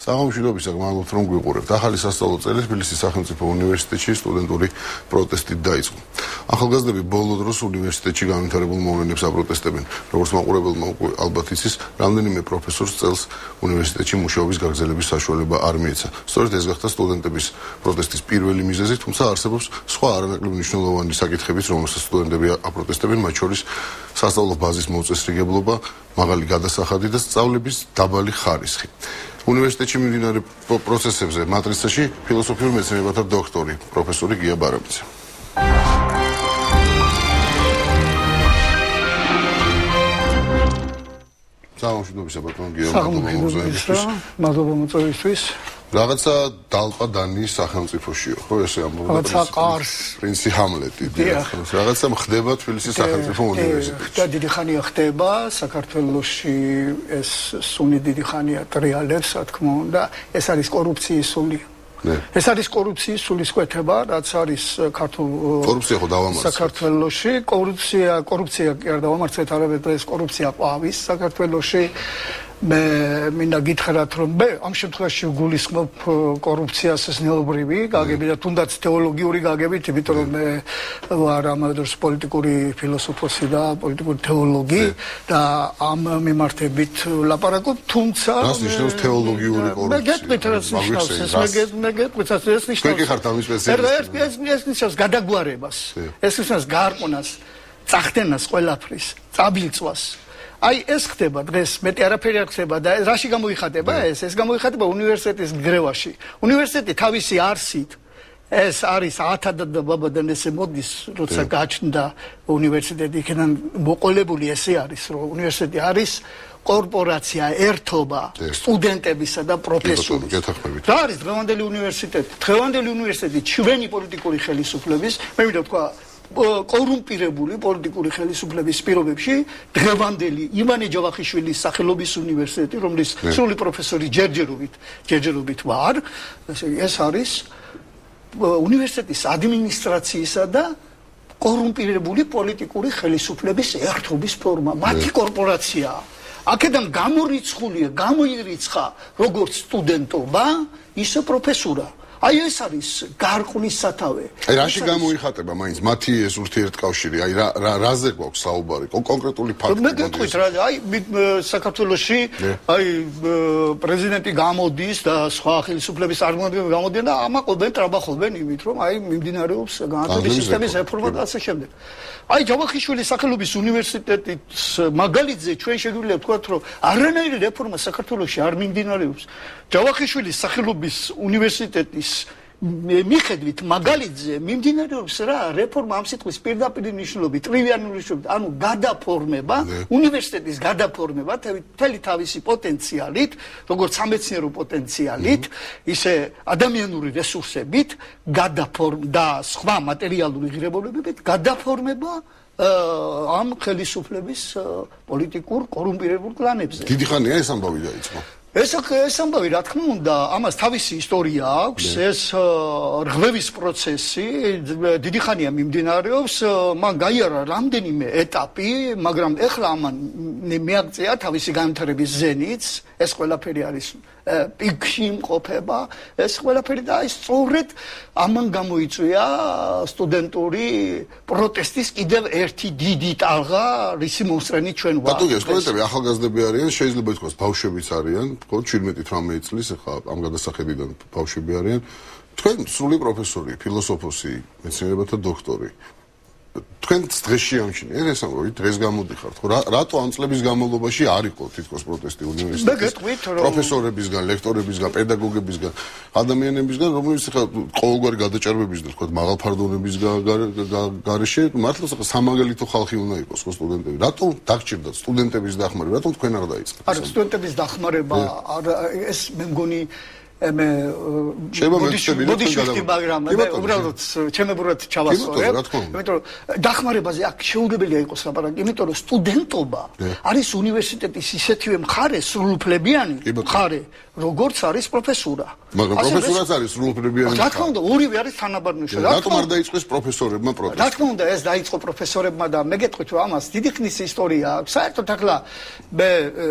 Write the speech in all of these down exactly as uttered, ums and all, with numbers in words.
Საღამოშიდობისა გმადლობთ რომ გვიყურებთ. ახალი სასწავლო წელი თბილისის სახელმწიფო უნივერსიტეტში სტუდენტური პროტესტით დაიწყო. ახალგაზრდები ბოლო დროს უნივერსიტეტში განვითარებულ მოვლენებს აპროტესტებენ. როგორც მაყურებელმა უკვე ალბათ იცის, რამდენიმე პროფესორს წელს უნივერსიტეტში მუშაობის გაგრძელების საშუალება არ მიეცა. სწორედ ეს გახდა სტუდენტების პროტესტის პირველი მიზეზი, თუმცა არსებობს სხვა არანაკლებ მნიშვნელოვანი საკითხებიც, რომელსაც სტუდენტები აპროტესტებენ, მათ შორის სასწავლო ბაზის მოწესრიგებლობა, მაღალი გადასახადი და სწავლების დაბალი ხარისხი. უნივერსიტეტში მიმდინარე პროცესებზე მატრიცაში ფილოსოფიურ მეცნიერებათა დოქტორი, პროფესორი გია ბარამიძე. საღამოშიდობისა ბატონო გია, მადლობა მოწვევისთვის. რაღაცა დალპა დანიის სახელმწიფოშიო, ხო ესე ამბობენ. რაღაცა ყარს პრინცი ჰამლეტი, დიახ. რაღაცა ხდება თბილისის სახელმწიფო უნივერსიტეტში. და დიდი ხანია ხდება საქართველოში ეს სუნი დიდი ხანია ტრიალებს, რა თქმა უნდა, ეს არის კორუფციის სული. ეს არის კორუფციის სულისკვეთება, რაც არის ქართულ კორუფცია ხო დავამარცხეთ. საქართველოში კორუფცია, კორუფცია კი არ დავამარცხეთ, არამედ ეს კორუფცია ყვავის საქართველოში. მე მინდა გითხრათ რომ მე ამ შემთხვევაში გულისხმობ კორუფციას ზნეობრივი გაგებით და თუნდაც თეოლოგიური გაგებით, იმიტომ რომ მე ვარ ამავდროულად პოლიტიკური ფილოსოფოსი და პოლიტიკური თეოლოგი და ამ მიმართებით ლაპარაკობ, თუმცა რას ნიშნავს თეოლოგიური კორუფცია? მე გეტყვით რას ნიშნავს ეს, მე გეტყვით ეს ნიშნავს. თქვენ ხართ ამის სპეციალისტი. ეს ეს ნიშნავს გადაგვარებას. ეს ნიშნავს გარყვნას, წახდენას ყველაფრის, წაბილწვას. აი ეს ხდება დღეს, მეტი არაფერი არ ხდება და რაში გამოიხატება ეს? ეს გამოიხატება უნივერსიტეტის გრევაში. უნივერსიტეტი თავისი არსით ეს არის ათადად და ბაბადან ესე მოდის, როცა გაჩნდა უნივერსიტეტი, იქიდან მოყოლებული ესე არის, რომ უნივერსიტეტი არის კორპორაცია, ერთობა სტუდენტებისა და პროფესორების. რა არის დღევანდელი უნივერსიტეტი? დღევანდელი უნივერსიტეტი ჩვენი პოლიტიკური ხელისუფლების, მე მინდა თქვა კორუმპირებული პოლიტიკური ხელისუფლების პირობებში დღევანდელი ივანე ჯავახიშვილის სახელობის უნივერსიტეტი, რომლის სრული პროფესორი ჯერჯერობით, ჯერჯერობით ვარ, ეს არის უნივერსიტეტის ადმინისტრაციისა და კორუმპირებული პოლიტიკური ხელისუფლების ერთობის ფორმა, მათი კორპორაციაა. აქედან გამორიცხულია, გამოირიცხა როგორც სტუდენტობა, ისე პროფესურა. აი ეს არის გარყვნის სათავე. აი რაში გამოიხატება მაინც მათი ეს ურთიერთკავშირი? აი რა რაზე გვაქვს საუბარი? კონკრეტული ფაქტი. მე გეტყვით რა, აი საქართველოში აი პრეზიდენტი გამოდის და სხვა ხელისუფლების წარმომადგენლები გამოდიან და ამაყობენ, ტრაბახობენ იმით, რომ აი მიმდინარეობს განათლების სისტემის რეფორმა და ასე შემდეგ. აი ჯავახიშვილის სახელობის უნივერსიტეტის მაგალითზე ჩვენ შეგვიძლია ვთქვათ, რომ არანაირი რეფორმა საქართველოში არ მიმდინარეობს. ჯავახიშვილის სახელობის უნივერსიტეტის მიხედვით მაგალითზე მიმდინარეობს რა რეფორმა ამ სიტყვის პირდაპირ მნიშვნელობით, ტრივიალური მნიშვნელობით, ანუ გადაფორმება, უნივერსიტეტის გადაფორმება მთელი თავისი პოტენციალით, როგორც სამეცნიერო პოტენციალით, ისე ადამიანური რესურსებით, გადაფორმ და სხვა მატერიალური ღირებულებებით, გადაფორმება ამ ხელისუფლების პოლიტიკურ კორუმპირებულ კლანებზე. დიდი ხანია ეს ამბავი დაიწყო. ეს ეს ამბავი რა თქმა უნდა, ამას თავისი ისტორია აქვს, ეს რღვევის პროცესი დიდი ხანია მიმდინარეობს, მან გაიარა რამდენიმე ეტაპი, მაგრამ ეხლა ამან მიაღწია თავისი განვითარების ზენიტს, ეს ყველაფერი არის პიკში იმყოფება, ეს ყველაფერი და აი სწორედ ამან გამოიწვია სტუდენტური პროტესტის კიდევ ერთი დიდი ტალღა, რისი მომსწრენი ჩვენ ვართ. ბატონო, სტუდენტები ახალგაზრდები არიან, შეიძლება ითქვას ბავშვებიც არიან, ხო, შვიდმეტი თვრამეტი წლის, ახლა ამ გადასახედიდან ბავშვები არიან. თქვენ სრული პროფესორი, ფილოსოფოსი, მეცნიერებათა დოქტორი. თქვენ დღეში ამჩნიეთ ეს ამბავი, დღეს გამოდიხართ, ხო? რატო ამ წლების განმავლობაში არ იყო თითქოს პროტესტი უნივერსიტეტის პროფესორებისგან, ლექტორებისგან, პედაგოგებისგან, ადამიანებისგან, რომლებიც ახლა ყოველგვარი გადაჭარბების და თქვა მაღალფარდონების გარეშე მართლაც სამაგალითო ხალხი უნდა იყოს ხო სტუდენტები. რატო დაგჭირდათ სტუდენტების დახმარება? რატომ თქვენ არ დაიწყეთ? არა, სტუდენტების დახმარება, ეს მე მგონი მე მოდიშვი მაგრამ მე უბრალოდ ჩემებურად ჩავასწორებ იმიტომ რომ დახმარებაზე აქ შეუძლებელია იყოს ლაპარაკი იმიტომ რომ სტუდენტობა არის უნივერსიტეტის ისეთივე მხარე სრულუფლებიანი მხარე როგორც არის პროფესურა მაგრამ პროფესურაც არის სრულუფლებიანი რა თქმა უნდა ორივე არის თანაბარნუში რატომ არ დაიწყეს პროფესორებმა პროტესტი რა თქმა უნდა ეს დაიწყო პროფესორებმა და მე გეტყვით რომ ამას დიდი ხნის ისტორია აქვს საერთოდ ახლა მე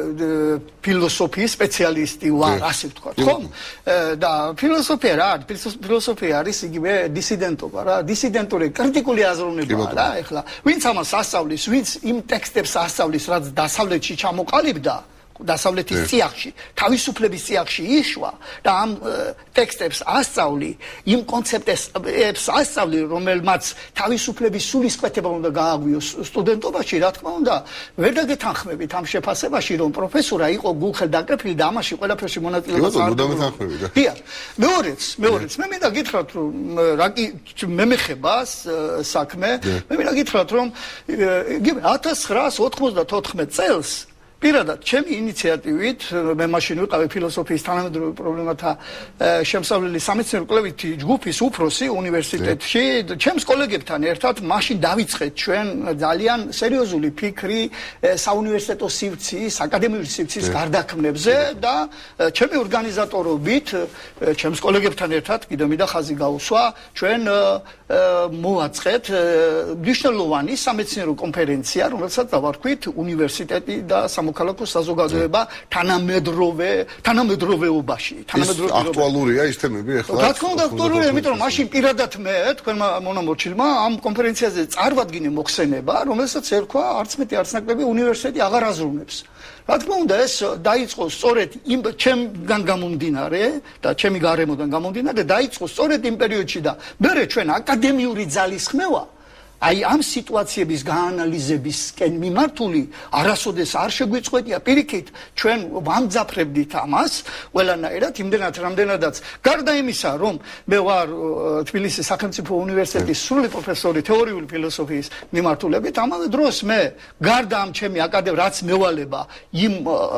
ფილოსოფიის სპეციალისტი ვარ ასე ვთქვათ ხო და ფილოსოფია რა ფილოსოფია არის იგივე დისიდენტობა რა დისიდენტური კრიტიკული აზროვნებაა რა ეხლა ვინც ამას ასწავლის ვინც იმ ტექსტებს ასწავლის რაც დასავლეთში ჩამოყალიბდა დასავლეთის წიაღში თავისუფლების წიაღში იშვა და ამ ტექსტებს ასწავლი იმ კონცეპტებს ასწავლი რომელმაც თავისუფლების სულისკვეთება უნდა გააღვიოს სტუდენტობაში რა თქმა უნდა ვერ დაგეთანხმებით ამ შეფასებაში რომ პროფესორა იყო გულხელ დაკრეფილი და ამაში ყველაფერში მონაწილეობას არ უდამეთანხმებით დიახ მეორეც მეორეც მე მინდა გითხრათ რომ რა კი მე მეხება საქმე მე მინდა გითხრათ რომ ათას ცხრაას ოცდაოთხმეტ წელს პირადად ჩემი ინიციატივით მე მაშინ ვიყავი ფილოსოფიის თანამედროვე პრობლემათა შემსავლელი სამეცნიერო კვლევითი ჯგუფის უფროსი უნივერსიტეტში ჩემს კოლეგებთან ერთად მაშინ დავიწყეთ ჩვენ ძალიან სერიოზული ფიქრი საუნივერსიტეტო სივრცის აკადემიური სივრცის გარდაქმნებზე და ჩემი ორგანიზატორობით ჩემს კოლეგებთან ერთად კიდე მინდა ხაზი გაუსვა ჩვენ მოვაწყეთ მნიშვნელოვანი სამეცნიერო კონფერენცია რომელსაც დავარქვით უნივერსიტეტი და მოქალაქო საზოგადოება თანამედროვე თანამედროვეობაში თანამედროვე აქტუალურია ის თემები ახლა რა თქმა უნდა აქტუალურია იმიტომ რომ მაშინ პირადად მე თქვენმა მონამორჩილმა ამ კონფერენციაზე წარვადგინე მოხსენება რომელსაც ერქვა არც მეტი არც ნაკლები უნივერსიტეტი აღარ აზროვნებს რა თქმა უნდა ეს დაიწყო სწორედ იმ ჩემგან გამომდინარე და ჩემი გარემოდან გამომდინარე დაიწყო სწორედ იმ პერიოდში და მერე ჩვენ აკადემიური ძალისხმევა აი ამ სიტუაციების გაანალიზებისკენ მიმართული არასოდეს არ შეგვიწყვეტია პირიქით ჩვენ ვამძაფრებდით ამას ყველანაირად იმდენად რამდენადაც გარდა იმისა რომ მე ვარ თბილისის სახელმწიფო უნივერსიტეტის სრული პროფესორი თეორიული ფილოსოფიის მიმართულებით ამავე დროს მე გარდა ამ ჩემი აკადემ რაც მევალება იმ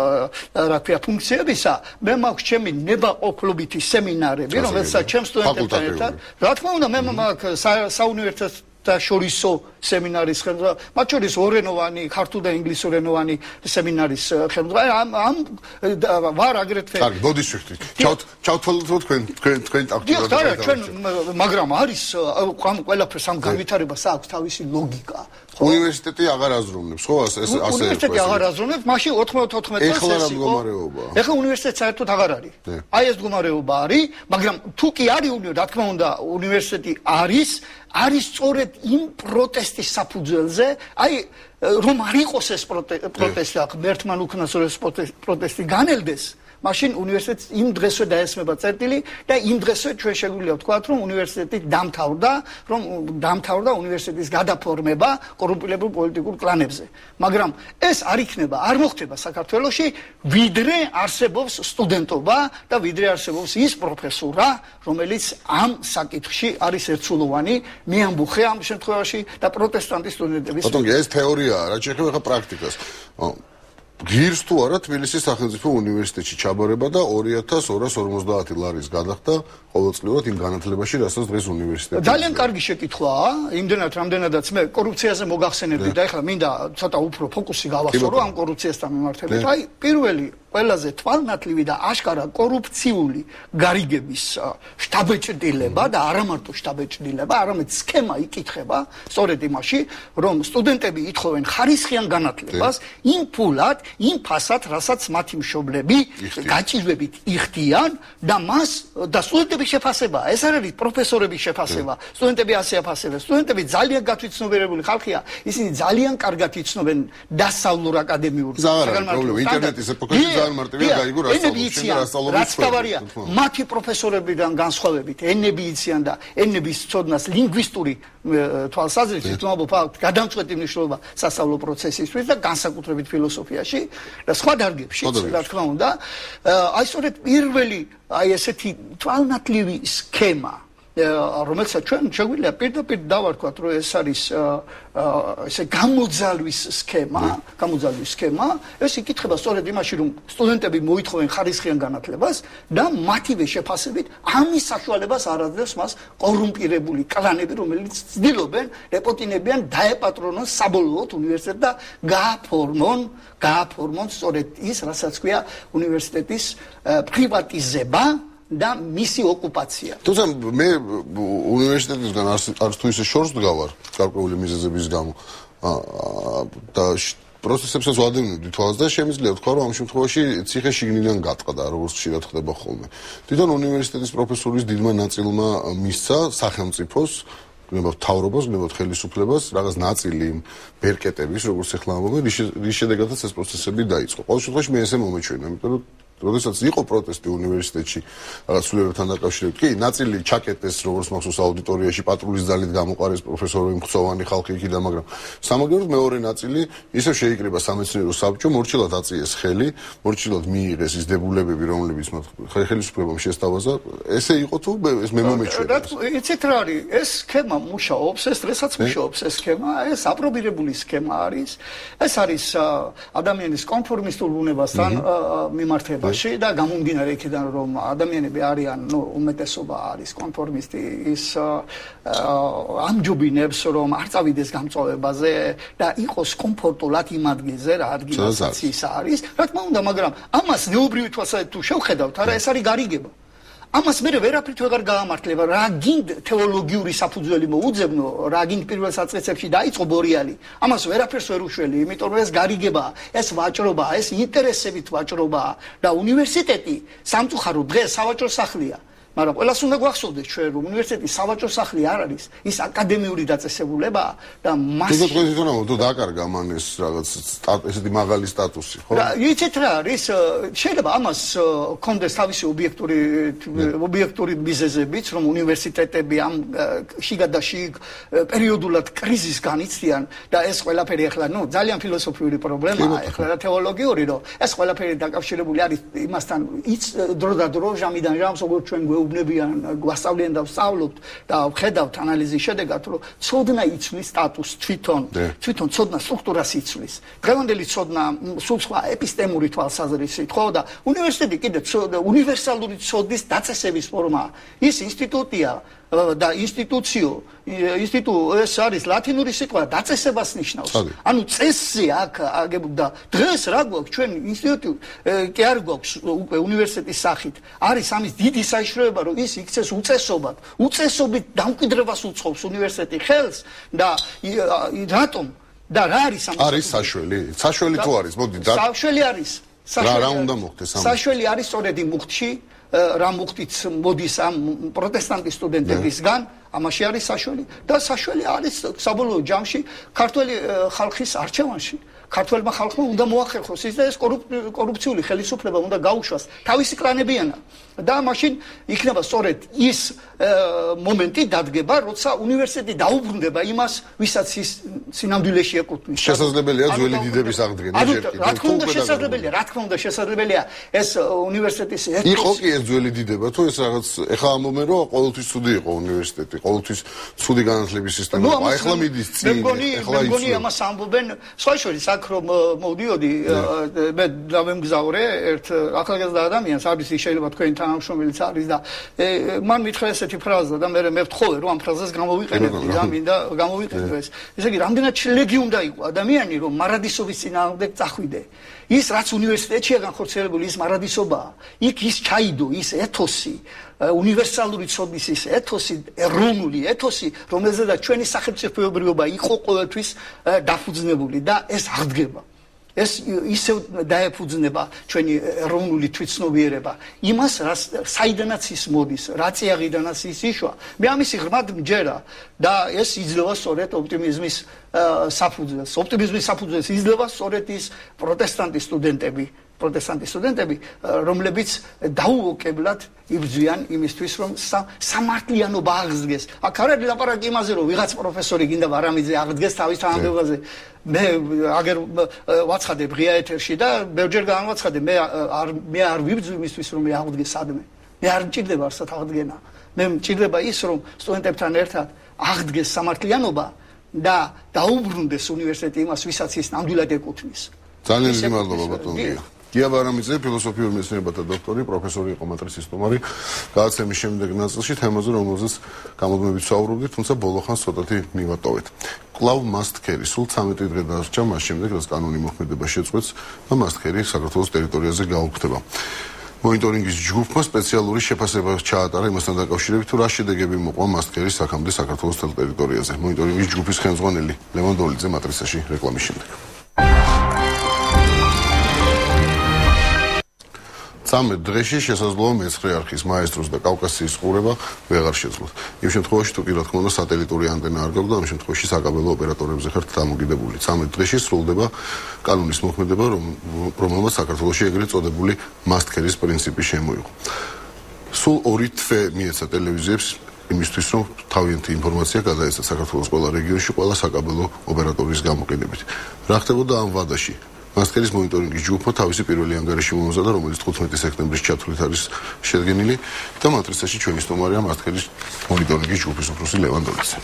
რა ქვია ფუნქციებისა მე მაქვს ჩემი ნებაყოფლობითი სემინარები რომელსაც ჩემ სტუდენტებთან ერთად რა თქმა უნდა მე მაქვს საუნივერსიტეტო და შორისო სემინარის ხელმძღვანელი, მათ შორის ორენოვანი, ქართულ და ინგლისურენოვანი სემინარის ხელმძღვანელი. ამ ამ ვარ აგრეთვე. კარგი, ბოდიშვიხტით. ჩავთვალოთ თქვენ თქვენ თქვენ აქტიურად. დიახ, ჩვენ მაგრამ არის ამ ყველაფერს ამ განვითარებას აქვს თავისი ლოგიკა. უნივერსიტეტი აღარ აზროვნებს, ხო? ასე ასე ასე. უნივერსიტეტი აღარ აზროვნებს, მაშინ ოცდაოთხმეტ წელს ეხლა რა მდგომარეობა? ეხლა უნივერსიტეტი საერთოდ აღარ არის. აი ეს მდგომარეობა არის, მაგრამ თუ კი არის, რა თქმა უნდა, უნივერსიტეტი არის არის სწორედ იმ პროტესტის საფუძველზე, აი რომ არ იყოს ეს პროტესტი, ღმერთმან უკნასო ეს პროტესტი განელდეს, მაშინ უნივერსიტეტს იმ დღესვე დაესმება წერტილი და იმ დღესვე ჩვენ შეგვიძლია ვთქვათ, რომ უნივერსიტეტი დამთავრდა, რომ დამთავრდა უნივერსიტეტის გადაფორმება კორუმპირებულ პოლიტიკურ კლანებზე. მაგრამ ეს არ იქნება, არ მოხდება საქართველოში, ვიდრე არსებობს სტუდენტობა და ვიდრე არსებობს ის პროფესურა, რომელიც ამ საკითხში არის ერთსულოვანი, მე ამბუხე ამ შემთხვევაში და პროტესტანტი სტუდენტების. ბატონო, ეს თეორიაა, რა შეიძლება ხა პრაქტიკას. ღირს თუ არა თბილისის სახელმწიფო უნივერსიტეტში ჩაბარება და ორი ათას ორას ორმოცდაათი ლარის გადახდა ყოველწლიურად იმ განათლებაში, რასაც დღეს უნივერსიტეტი. ძალიან კარგი შეკითხვაა, იმდენად რამდენადაც მე კორუფციაზე მოგახსენებდი და ეხლა მინდა ცოტა უფრო ფოკუსი გავახსოვრო ამ კორუფციასთან მიმართებით. აი, პირველი ყველაზე თვალნათლივი და აშკარა კორუფციული გარიგების შტაბეჭდილება და არა მარტო შტაბეჭდილება, არამედ სქემა იკითხება სწორედ იმაში, რომ სტუდენტები ითხოვენ ხარისხიან განათლებას იმ ფულად, იმ ფასად, რასაც მათი მშობლები გაჭირვებით იხდიან და მას და სტუდენტების შეფასება, ეს არ არის პროფესორების შეფასება, სტუდენტები ასე აფასებენ, სტუდენტები ძალიან გათვითცნობიერებული ხალხია, ისინი ძალიან კარგად იცნობენ დასავლურ აკადემიურ საგანმანათლებლო ინტერნეტის ეპოქაში ძალიან მარტივია გაიგო რა სწავლობენ. მათი პროფესორებიდან განსხვავებით, ენები იციან და ენების ცოდნას ლინგვისტური თვალსაზრისით ვამბობ, გადამწყვეტი მნიშვნელობა სასწავლო პროცესისთვის და განსაკუთრებით ფილოსოფიაში და სხვა დარგებში, რა თქმა უნდა, აი სწორედ პირველი აი ესეთი თვალნათლივი სქემა რომელსაც ჩვენ შეგვიძლია პირდაპირ დავარქვათ, რომ ეს არის ესე გამოძალვის სქემა, გამოძალვის სქემა, ეს იკითხება სწორედ იმაში, რომ სტუდენტები მოითხოვენ ხარისხიან განათლებას და მათივე შეფასებით ამის საშუალებას არ აძლევს მას კორუმპირებული კლანები, რომელიც ცდილობენ რეპოტინებიან დაეპატრონონ საბოლოოდ უნივერსიტეტს და გააფორმონ, გააფორმონ სწორედ ის, რასაც ქვია უნივერსიტეტის პრივატიზება და მისი ოკუპაცია. თუმცა მე უნივერსიტეტისგან არც თუ ისე შორს დგავარ გარკვეული მიზეზების გამო და პროცესებსაც ვადევნებდი თვალს და შემიძლია ვთქვა, რომ ამ შემთხვევაში ციხე შიგნიდან გატყდა, როგორც ხშირად ხდება ხოლმე. თვითონ უნივერსიტეტის პროფესორის დიდმა ნაწილმა მისცა სახელმწიფოს გნებავთ თავრობას, გნებავთ ხელისუფლებას, რაღაც ნაწილი იმ ბერკეტების, როგორც ახლა ამბობენ, რის შედეგადაც ეს პროცესები დაიწყო. ყოველ შემთხვევაში მე ესე მომეჩვენა, იმიტომ რომ როდესაც იყო პროტესტი უნივერსიტეტში რაღაც სულიერებთან დაკავშირებით, კი, ნაწილი ჩაკეტეს, როგორც მახსოვს აუდიტორიაში პატრულის ძალით გამოყარეს პროფესორები, მხცოვანი ხალხი იქიდან, მაგრამ სამაგიეროდ მეორე ნაწილი ისევ შეიკრიბა სამეცნიერო საბჭომ, მორჩილად აწიეს ხელი, მორჩილად მიიღეს ის დებულებები, რომლებიც მათ ხელისუფლებამ შესთავაზა. ესე იყო თუ ეს მე მომეჩვენა. იცით რა არის? ეს სქემა მუშაობს, ეს დღესაც მუშაობს ეს სქემა, ეს აპრობირებული სქემა არის. ეს არის ადამიანის კონფორმისტულ ბუნებასთან მიმართება და გამომდინარე იქიდან, რომ ადამიანები არიან, ნუ უმეტესობა არის კონფორმისტი, ის ამჯობინებს, რომ არ წავიდეს გამწვავებაზე და იყოს კომფორტულად იმ ადგილზე, რა ადგილასაც ის არის. რა თქმა უნდა, მაგრამ ამას ნეობრივი თვალსაზრისით თუ შევხედავთ, არა, ეს არის გარიგება. ამას მე ვერაფრით ვეღარ გაამართლება, რა გინდ თეოლოგიური საფუძველი მოუძებნო, რა გინდ პირველ საწყისებში დაიწყო ბორიალი. ამას ვერაფერს ვერ უშველი, იმიტომ რომ ეს გარიგებაა, ეს ვაჭრობაა, ეს ინტერესებით ვაჭრობაა და უნივერსიტეტი სამწუხაროდ დღეს სავაჭრო სახლია. მაგრამ ყველას უნდა გვახსოვდეს ჩვენ, რომ უნივერსიტეტი სავაჭრო სახლი არ არის, ის აკადემიური დაწესებულებაა და მას თუმცა თქვენ თვითონ ამბობთ, რომ დააკარგა მან ეს რაღაც ესეთი მაღალი სტატუსი, ხო? და იცით რა არის, შეიძლება ამას კონდეს თავისი ობიექტური ობიექტური მიზეზებიც, რომ უნივერსიტეტები ამ შიგად და შიგ პერიოდულად კრიზისს განიცდიან და ეს ყველაფერი ახლა, ნუ ძალიან ფილოსოფიური პრობლემაა, ახლა და თეოლოგიური, რომ ეს ყველაფერი დაკავშირებული არის იმასთან, იც დრო და დრო, ჟამიდან ჟამს, როგორც ჩვენ გვეუბნებიან, გვასწავლიან და ვსწავლობთ და ვხედავთ ანალიზის შედეგად, რომ ცოდნა იცვლის სტატუსს თვითონ, თვითონ ცოდნა სტრუქტურას იცვლის. დღევანდელი ცოდნა სულ სხვა ეპისტემური თვალსაზრისით, ხო და უნივერსიტეტი კიდე უნივერსალური ცოდნის დაწესების ფორმაა. ის ინსტიტუტია და ინსტიტუციო, ინსტიტუ ეს არის ლათინური სიტყვა, დაწესებას ნიშნავს. ანუ წესზე აქ აგებდა. დღეს რა გვაქვს ჩვენ ინსტიტუტი კი არ გვაქვს უკვე უნივერსიტეტის სახით. არის ამის დიდი საშიშროება, რომ ის იქცეს უწესობად. უწესობით დამკვიდრებას უწყობს უნივერსიტეტი ხელს და რატომ და რა არის ამ არის საშველი? საშველი თუ არის? მოდი და საშველი არის. რა რა უნდა მოხდეს ამ? საშველი არის სწორედ იმ მუხტში რა მუხტიც მოდის ამ პროტესტანტი სტუდენტებისგან, ამაში არის საშველი და საშველი არის საბოლოო ჯამში ქართველი ხალხის არჩევანში. ქართველმა ხალხმა უნდა მოახერხოს ის და ეს კორუფციული ხელისუფლება უნდა გაუშვას თავისი კლანებიანა და მაშინ იქნება სწორედ ის მომენტი დადგება, როცა უნივერსიტეტი დაუბრუნდება იმას, ვისაც ის სინამდვილეში ეკუთვნის. შესაძლებელია ძველი დიდების აღდგენა ჯერ კიდევ. რა თქმა უნდა შესაძლებელია, რა თქმა უნდა შესაძლებელია ეს უნივერსიტეტის ეთნოსი. იყო კი ეს ძველი დიდება, თუ ეს რაღაც ეხლა ამბობენ, რომ ყოველთვის ცუდი იყო უნივერსიტეტი, ყოველთვის ცუდი განათლების სისტემა. აი ახლა მიდის წინ, ახლა იცი. მეგონი ამას ამბობენ, სხვა შორის აქ რომ მოვდიოდი, მე დავემგზავრე ერთ ახალგაზრდა ადამიანს, არის შეიძლება თქვენი თანამშრომელიც არის და მან მითხრა ესეთი ფრაზა და მე მე ვთხოვე რომ ამ ფრაზას გამოვიყენებდი და მინდა გამოვიყენო ეს. ესე იგი, რამდენად შლეგი უნდა იყო ადამიანი, რომ მარადისოვის წინააღმდეგ წახვიდე. ის რაც უნივერსიტეტშია განხორციელებული, ის მარადისობაა. იქ ის ჩაიდო, ის ეთოსი, უნივერსალური ცოდნის ის ეთოსი, ეროვნული ეთოსი, რომელზედაც ჩვენი სახელმწიფოებრიობა იყო ყოველთვის დაფუძნებული და ეს აღდგება. ეს ისევ დაეფუძნება ჩვენი ეროვნული თვითცნობიერება. იმას, საიდანაც ის მოდის, რა წიაღიდანაც ის იშვა. მე ამისი ღრმად მჯერა და ეს იძლევა სწორედ ოპტიმიზმის საფუძველს. ოპტიმიზმის საფუძველს იძლევა სწორედ ის პროტესტანტი სტუდენტები, პროტესტანტი სტუდენტები, რომლებიც დაუოკებლად იბრძვიან იმისთვის, რომ სამართლიანობა აღდგეს. აქ არ არის ლაპარაკი იმაზე, რომ ვიღაც პროფესორი გინდა ვარამიძე აღდგეს თავის თანამდებობაზე. მე აგერ ვაცხადებ ღია ეთერში და ბევრჯერ განვაცხადე, მე არ მე არ ვიბრძვი იმისთვის, რომ მე აღდგეს სადმე. მე არ მჭირდება არსად აღდგენა. მე მჭირდება ის რომ სტუდენტებთან ერთად აღდგეს სამართლიანობა და დაუბრუნდეს უნივერსიტეტი იმას, ვისაც ის ნამდვილად ეკუთვნის. ძალიან დიდი მადლობა ბატონო. გია ბარამიძე, ფილოსოფიურ მეცნიერებათა დოქტორი, პროფესორი იყო მატრიცის სტუმარი. გადაცემის შემდეგ ნაწილში თემაზე, რომელზეც გამოდმებით ვსაუბრობდით, თუმცა ბოლო ხანს ცოტათი მივატოვეთ. კლავ მასტქერი სულ ცამეტი დღე დარჩა მას შემდეგ, რაც კანონი მოქმედება შეწყვეტს და მასტქერი საქართველოს ტერიტორიაზე გაუქმდება. მონიტორინგის ჯგუფმა სპეციალური შეფასება ჩაატარა იმასთან დაკავშირებით, თუ რა შედეგები მოყვა მასტქერის საქამდე საქართველოს ტერიტორიაზე. მონიტორინგის ჯგუფის ხელმძღვანელი ლევან დოლიძე მატრიცაში რეკლამის შემდეგ. ცამეტ დღეში შესაძლოა მეცხრე არხის მაესტროს და კავკასიის ყურება ვეღარ შეძლოთ. იმ შემთხვევაში თუ კი რა თქმა უნდა სატელიტური ანტენა არ გაქვთ, ამ შემთხვევაში საკაბელო ოპერატორებზე ხართ დამოკიდებული. ცამეტ დღეში სრულდება კანონის მოქმედება, რომელმაც საქართველოში ეგრეთ წოდებული მასტქერის პრინციპი შემოიღო. სულ ორი თვე მიეცა ტელევიზიებს იმისთვის, რომ თავიანთი ინფორმაცია გადაეცათ საქართველოს ყველა რეგიონში ყველა საკაბელო ოპერატორის გამოყენებით. რა ხდებოდა ამ ვადაში? მასტქერის მონიტორინგის ჯგუფმა თავისი პირველი ანგარიში მომზადა, რომელიც თხუთმეტი სექტემბრის ჩათვლით არის შედგენილი და მატრიცაში ჩვენი სტუმარია მასტქერის მონიტორინგის ჯგუფის უფროსი ლევან დოლიძე.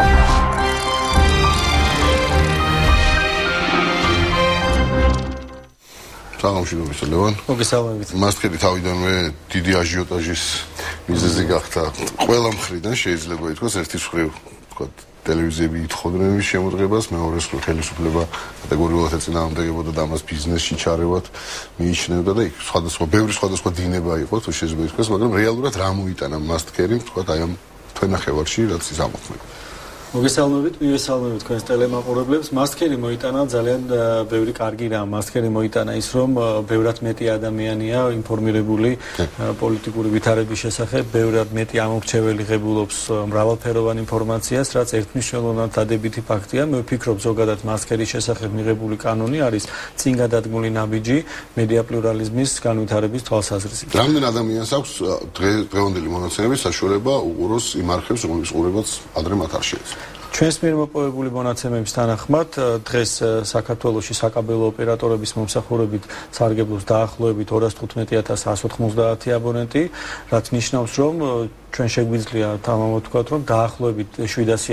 საღამოშიდობის ლევან. მოგესალმებით. მასტქერი თავიდანვე დიდი აჟიოტაჟის მიზეზი გახდა ყველა მხრიდან, შეიძლება ითქვას, ერთის მხრივ თქვა ტელევიზიები ითხოვდნენ მის შემოძღებას, მეორეს მხრივ ხელისუფლება კატეგორიულად ეწინააღმდეგებოდა და ამას ბიზნესში ჩარევად მიიჩნევდა და იქ სხვადასხვა ბევრი სხვადასხვა დინება იყო, თუ შეიძლება ითქვას, მაგრამ რეალურად რა მოიტანა მასტქერი, თქვა აი ამ თვენახევარში, რაც ის ამოქმედა. მოგესალმებით, მივესალმებით თქვენს ტელემაყურებლებს. მასტქერი მოიტანა ძალიან ბევრი კარგი რამ. მასტქერი მოიტანა ის, რომ ბევრად მეტი ადამიანია ინფორმირებული პოლიტიკური ვითარების შესახებ, ბევრად მეტი ამომრჩეველი ღებულობს მრავალფეროვან ინფორმაციას, რაც ერთმნიშვნელოვნად დადებითი ფაქტია. მე ვფიქრობ, ზოგადად მასტქერის შესახებ მიღებული კანონი არის წინ გადადგმული ნაბიჯი მედია პლურალიზმის განვითარების თვალსაზრისით. რამდენ ადამიანს აქვს დღევანდელი მონაცემების საშუალება უყუროს იმ არხებს, რომლის ყურებაც ადრე მათ არ შეეძლო? ჩვენს მიერ მოპოვებული მონაცემების თანახმად დღეს საქართველოში საკაბელო ოპერატორების მომსახურებით სარგებლობს დაახლოებით ორას თხუთმეტი ათას εκατს ოთხმოცდაათი აბონენტი, რაც ნიშნავს, რომ ჩვენ შეგვიძლია თამამად ვთქვათ, რომ დაახლოებით შვიდასი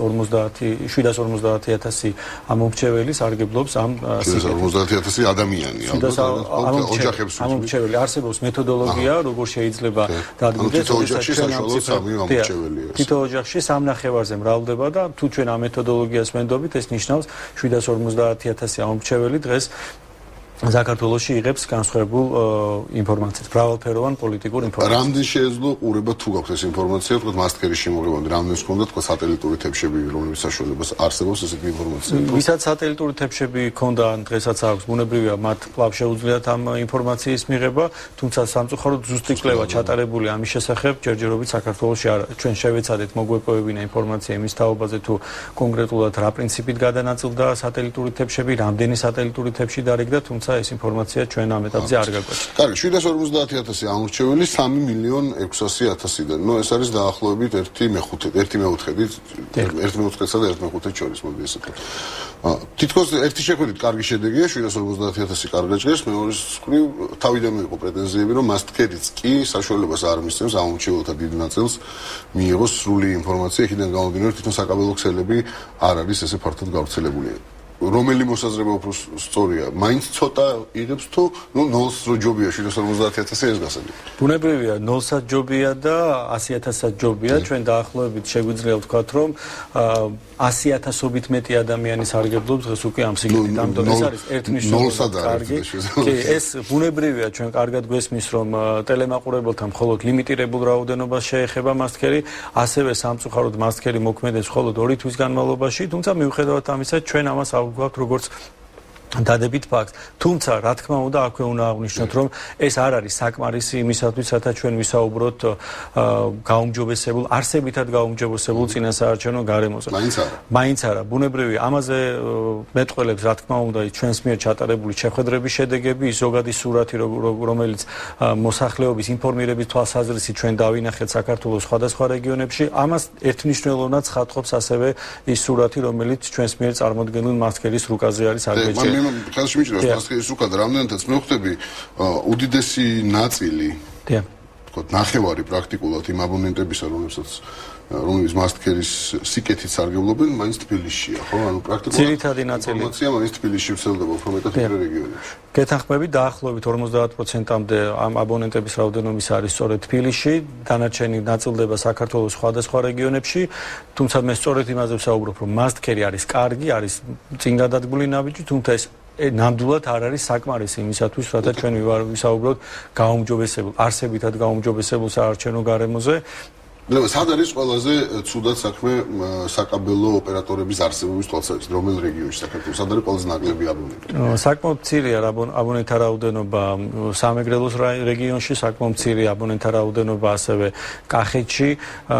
ორმოცდაათი ათასი ამომრჩეველი სარგებლობს ამ შვიდასი ორმოცდაათი ათასი ადამიანი, ოჯახებს ამომრჩეველი. არსებობს მეთოდოლოგია, როგორ შეიძლება დადგმდეს ოჯახში საშუალოდ სამი ამომრჩეველია. თითო ოჯახში სამ ნახევარზე მრავლდება და თუ ჩვენ ამ მეთოდოლოგიას ვენდობით, ეს ნიშნავს შვიდას ორმოცდაათი ათასი ამომრჩეველი დღეს საქართველოში იღებს განსხვავებულ ინფორმაციას, მრავალფეროვან პოლიტიკურ ინფორმაციას. რამდენ შეეძლო ყურება თუ გაქვთ ეს ინფორმაცია, თქვა მასტქერის შემოღებამდე, რამდენს ჰქონდა თქვა სატელიტური თებშები, რომლებიც საშუალებას არსებობს ესეთი ინფორმაცია? ვისაც სატელიტური თებშები ჰქონდა, დღესაც აქვს, ბუნებრივია, მათ კვლავ შეუძლიათ ამ ინფორმაციის მიღება, თუმცა სამწუხაროდ ზუსტი კვლევა ჩატარებული ამის შესახებ ჯერჯერობით საქართველოში არ არის. ჩვენ შევეცადეთ მოგვეპოვებინა ინფორმაცია იმის თაობაზე, თუ კონკრეტულად რა პრინციპით გადანაწილდა სატელიტური თებშები, რამდენი სატელიტური თებში დარიგდა, თუმცა ეს ინფორმაცია ჩვენ ამ ეტაპზე არ გაგვაქვს. კარგი, შვიდას ორმოცდაათი ათასი ამორჩეველი სამი მილიონ ექვსასი ათასიდან. ნუ ეს არის დაახლოებით ერთი მეხუთე, ერთი მეოთხედით, ერთი მეოთხედსა და ერთი მეხუთე შორის მოდი ესე ვთქვათ. თითქოს ერთი შეხედვით კარგი შედეგია, შვიდას ორმოცდაათი ათასი კარგად ჭრეს, მეორეს მხრივ თავიდანვე იყო პრეტენზიები, რომ მასტქერიც კი საშუალებას არ მისცემს ამორჩეველთა დიდ ნაწილს მიიღოს სრული ინფორმაცია, იქიდან გამომდინარე თვითონ საკაბელო ქსელები არ არის ესე ფართოდ გავრცელებული. რომელი მოსაზრება უფრო სწორია? მაინც ცოტა იღებს თუ ნუ ნოლს რო ჯობია შვიდას ორმოცდაათი ათასი ეს გასაგები. ბუნებრივია, ნოლსაც ჯობია და ასი ათასაც ჯობია. ჩვენ დაახლოებით შეგვიძლია ვთქვათ, რომ ასი ათასობით მეტი ადამიანი სარგებლობს დღეს უკვე ამ სიგნალით. ამიტომ ეს არის ერთმნიშვნელოვნად კარგი. კი, ეს ბუნებრივია, ჩვენ კარგად გვესმის, რომ ტელემაყურებელთა მხოლოდ ლიმიტირებულ რაოდენობას შეეხება მასტქერი, ასევე სამწუხაროდ მასტქერი მოქმედებს მხოლოდ ორი თვის განმავლობაში, თუმცა მიუხედავად ამისა, ჩვენ ამას გვაქვს როგორც დადებით ფაქტს. თუმცა, რა თქმა უნდა, აქვე უნდა აღვნიშნოთ, რომ ეს არ არის საკმარისი იმისათვის, რათა ჩვენ ვისაუბროთ გაუმჯობესებულ, არსებითად გაუმჯობესებულ წინასაარჩევნო გარემოზე. მაინც არა. მაინც არა. ბუნებრივია, ამაზე მეტყველებს, რა თქმა უნდა, ჩვენს მიერ ჩატარებული შეხვედრების შედეგები, ის ზოგადი სურათი, რომელიც მოსახლეობის ინფორმირების თვალსაზრისით ჩვენ დავინახეთ საქართველოს სხვადასხვა რეგიონებში, ამას ერთმნიშვნელოვნად ცხადყოფს ასევე ის სურათი, რომელიც ჩვენს მიერ წარმოდგენილ მასტქერის რუკაზე არის აღბეჭდილი. ხელში მიჭრავს მასტქერის რუკად, რამდენადაც მე ვხვდები უდიდესი ნაწილი. დიახ. თქვა, ნახევარი პრაქტიკულად იმ აბონენტებისა, რომლებსაც რომელიც მასტკერის სიკეთით სარგებლობენ, მაინც თბილისშია, ხო? ანუ პრაქტიკულად ძირითადი ნაწილი ინფორმაცია მაინც თბილისში ვრცელდება, უფრო მეტად ვიდრე რეგიონებში. გეთანხმებით დაახლოებით ორმოცდაათ პროცენტამდე ამ აბონენტების რაოდენობის არის სწორედ თბილისში, დანარჩენი ნაწილდება საქართველოს სხვადასხვა რეგიონებში, თუმცა მე სწორედ იმაზე ვსაუბრობ, რომ მასტკერი არის კარგი, არის წინ გადადგმული ნაბიჯი, თუმცა ეს ნამდვილად არ არის საკმარისი იმისათვის, რათა ჩვენ ვისაუბროთ გაუმჯობესებულ, არსებითად გაუმჯობესებულ საარჩევნო გარემოზე. სად არის ყველაზე ცუდად საქმე საკაბელო ოპერატორების არსებობის თვალსაზრისით, რომელ რეგიონში საქართველოს სად არის ყველაზე ნაკლები აბონენტი? საკმაოდ მცირეა აბონენტთა რაოდენობა სამეგრელოს რეგიონში, საკმაოდ მცირეა აბონენტთა რაოდენობა ასევე კახეთში.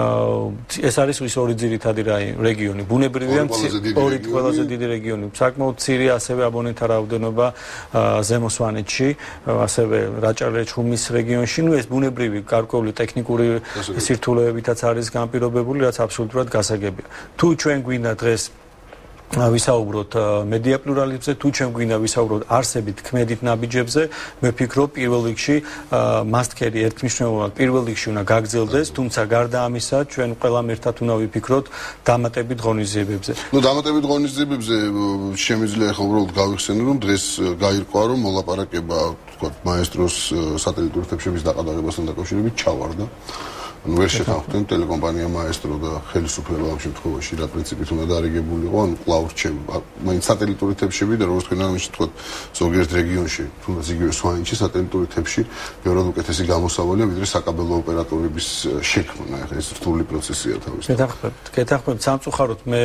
ეს არის ის ორი ძირითადი რეგიონი. ბუნებრივია ორი ყველაზე დიდი რეგიონი. საკმაოდ მცირეა ასევე აბონენტთა რაოდენობა ზემო სვანეთში, ასევე რაჭა-ლეჩხუმის რეგიონში. ნუ ეს ბუნებრივი გარკვეული ტექნიკური სირთულეები ითაც არის განპირობებული, რაც აბსოლუტურად გასაგებია. თუ ჩვენ გვინდა დღეს ვისაუბროთ მედია პლურალიზმზე, თუ ჩვენ გვინდა ვისაუბროთ არსებით ქმედით ნაბიჯებზე, მე ვფიქრობ პირველ რიგში მასტკერი ერთმნიშვნელოვნად პირველ რიგში უნდა გაგრძელდეს, თუმცა გარდა ამისა ჩვენ ყველამ ერთად უნდა ვიფიქროთ დამატებით ღონისძიებებზე. ნუ დამატებით ღონისძიებებზე შემიძლია ახლა უბრალოდ გავიხსენო, რომ დღეს გაირკვა, რომ მოლაპარაკება, თქვა, მაესტროს სატელიტური თებშების დაყალიბებასთან დაკავშირებით ჩავარდა. ანუ ვერ შეთანხმდნენ ტელეკომპანია მაესტრო და ხელისუფლება ამ შემთხვევაში რა პრინციპით უნდა დარიგებულიყო, ანუ კვლავ რჩება მაინც სატელიტური თებშები და როგორც თქვენ ამაში თქვა ზოგიერთ რეგიონში, თუნდაც იგივე სვანეთში სატელიტური თებში ბევრად უკეთესი გამოსავალია ვიდრე საკაბელო ოპერატორების შექმნა. ეს რთული პროცესია თავისთავად. გეთანხმებთ, გეთანხმებთ სამწუხაროდ მე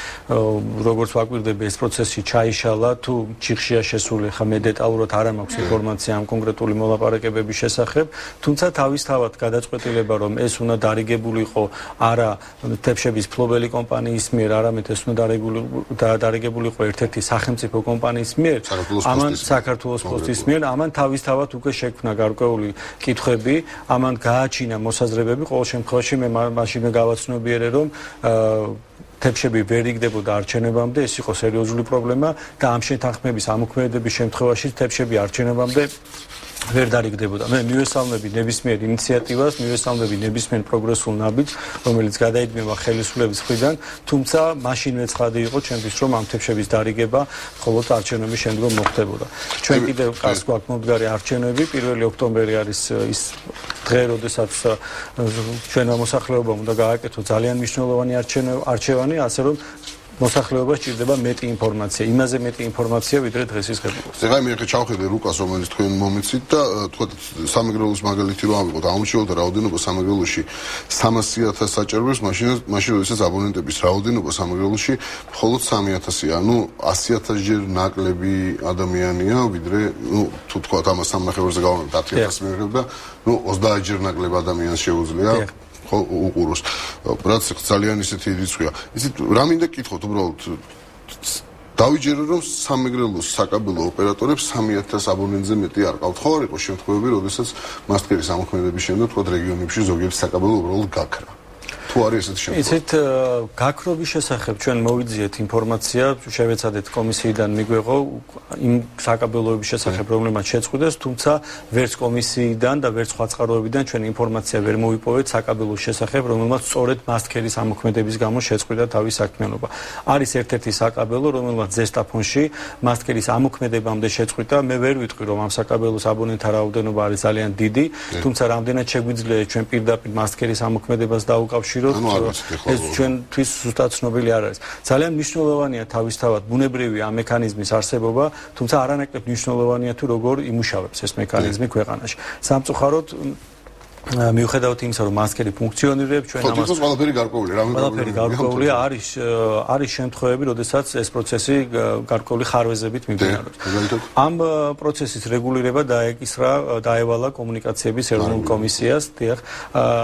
როგორც ვაკვირდები ეს პროცესი ჩაიშალა, თუ ჩიხშია შესული, ხა მე დეტალურად არ მაქვს ინფორმაცია ამ კონკრეტული მოლაპარაკებების შესახებ, თუმცა თავისთავად გადაწყვეტილება რომ ეს უნდა დარიგებულიყო არა თებშების ფლობელი კომპანიის მიერ, არამედ ეს უნდა დარიგებულიყო ერთ-ერთი სახელმწიფო კომპანიის მიერ, ამან საქართველოს პოსტის მიერ, ამან თავისთავად უკვე შექმნა გარკვეული კითხვები, ამან გააჩინა მოსაზრებები, ყოველ შემთხვევაში მე მაშინ გავაცნობიერე, რომ თებშები ვერ იგდებოდა არჩევნებამდე, ეს იყო სერიოზული პრობლემა და ამ შეთანხმების ამოქმედების შემთხვევაში თებშები არჩევნებამდე ვერ დარიგდებოდა. მე მივესალმები ნებისმიერ ინიციატივას, მივესალმები ნებისმიერ პროგრესულ ნაბიჯს, რომელიც გადაიდგება ხელისუფლების მხრიდან, თუმცა მაშინვე ცხადი იყო ჩემთვის, რომ ამ თებშების დარიგება მხოლოდ არჩევნების შემდგომ მოხდებოდა. ჩვენ კიდევ ყავს გვაქვს მომდგარი არჩევნები, პირველი ოქტომბერი არის ის დღე, როდესაც ჩვენმა მოსახლეობამ უნდა გააკეთოს ძალიან მნიშვნელოვანი არჩევანი, ასე რომ მოსახლეობას ჭირდება მეტი ინფორმაცია, იმაზე მეტი ინფორმაცია, ვიდრე დღეს ის ღებულობს. ეხლა მე ჩავხედე რუკას, რომელიც თქვენ მომიცით და თქვა სამეგრელოს მაგალითი რომ ავიღოთ, ამუშავოთ რაოდენობა სამეგრელოში სამასი ათასს საჭიროებს, მაშინ მაშინ როდესაც აბონენტების რაოდენობა სამეგრელოში მხოლოდ სამი ათასია, ანუ ასი ათასჯერ ნაკლები ადამიანია, ვიდრე ნუ თუ თქვა ამას სამნახევარზე გავამბობ ათი ათასს მიიღებდა, ნუ ოცდაათჯერ ნაკლებ ადამიანს შეუძლია უყუროს. რაც ძალიან ისეთი რიცხვია. იცით, რა მინდა გკითხოთ უბრალოდ დავიჯერო რომ სამეგრელოს საკაბელო ოპერატორებს სამი ათას აბონენტზე მეტი არ ყავთ. ხო არ იყო შემთხვევები, როდესაც მასტკერის ამოქმედების შემდეგ თქვა რეგიონებში ზოგიერთი საკაბელო უბრალოდ გაქრა. თუ არის ესეთი შემთხვევა. იცით, გაქრობის შესახებ ჩვენ მოვიძიეთ ინფორმაცია, შევეცადეთ კომისიიდან მიგვეღო იმ საკაბელოების შესახებ, რომლებმაც შეწყვიტეს, თუმცა ვერც კომისიიდან და ვერც სხვა წყაროებიდან ჩვენ ინფორმაცია ვერ მოვიპოვეთ საკაბელოს შესახებ, რომელმაც სწორედ მასტკერის ამოქმედების გამო შეწყვიტა თავის საქმიანობა. არის ერთ-ერთი საკაბელო, რომელმაც ზესტაფონში მასტკერის ამოქმედებამდე შეწყვიტა. მე ვერ ვიტყვი, რომ ამ საკაბელოს აბონენტთა რაოდენობა არის ძალიან დიდი, თუმცა რამდენად შეგვიძლია ჩვენ პირდაპირ მასტკერის ამოქმედებას დაუკავშიროთ, ეს ჩვენთვის ზუსტად ცნობილი არ არის. ძალიან მნიშვნელოვანია თავისთავად ბუნებრივი ამ მექანიზმის არსებობა, თუმცა არანაკლებ მნიშვნელოვანია თუ როგორ იმუშავებს ეს მექანიზმი ქვეყანაში. სამწუხაროდ მიუხედავად იმისა, რომ მასტკერი ფუნქციონირებს, ჩვენ ამას ხო, ყველაფერი გარკვეულია, რა ყველაფერი გარკვეულია, არის არის შემთხვევები, როდესაც ეს პროცესი გარკვეული ხარვეზებით მიმდინარეობს. ამ პროცესის რეგულირება დაეკისრა, დაევალა კომუნიკაციების ეროვნულ კომისიას, დიახ,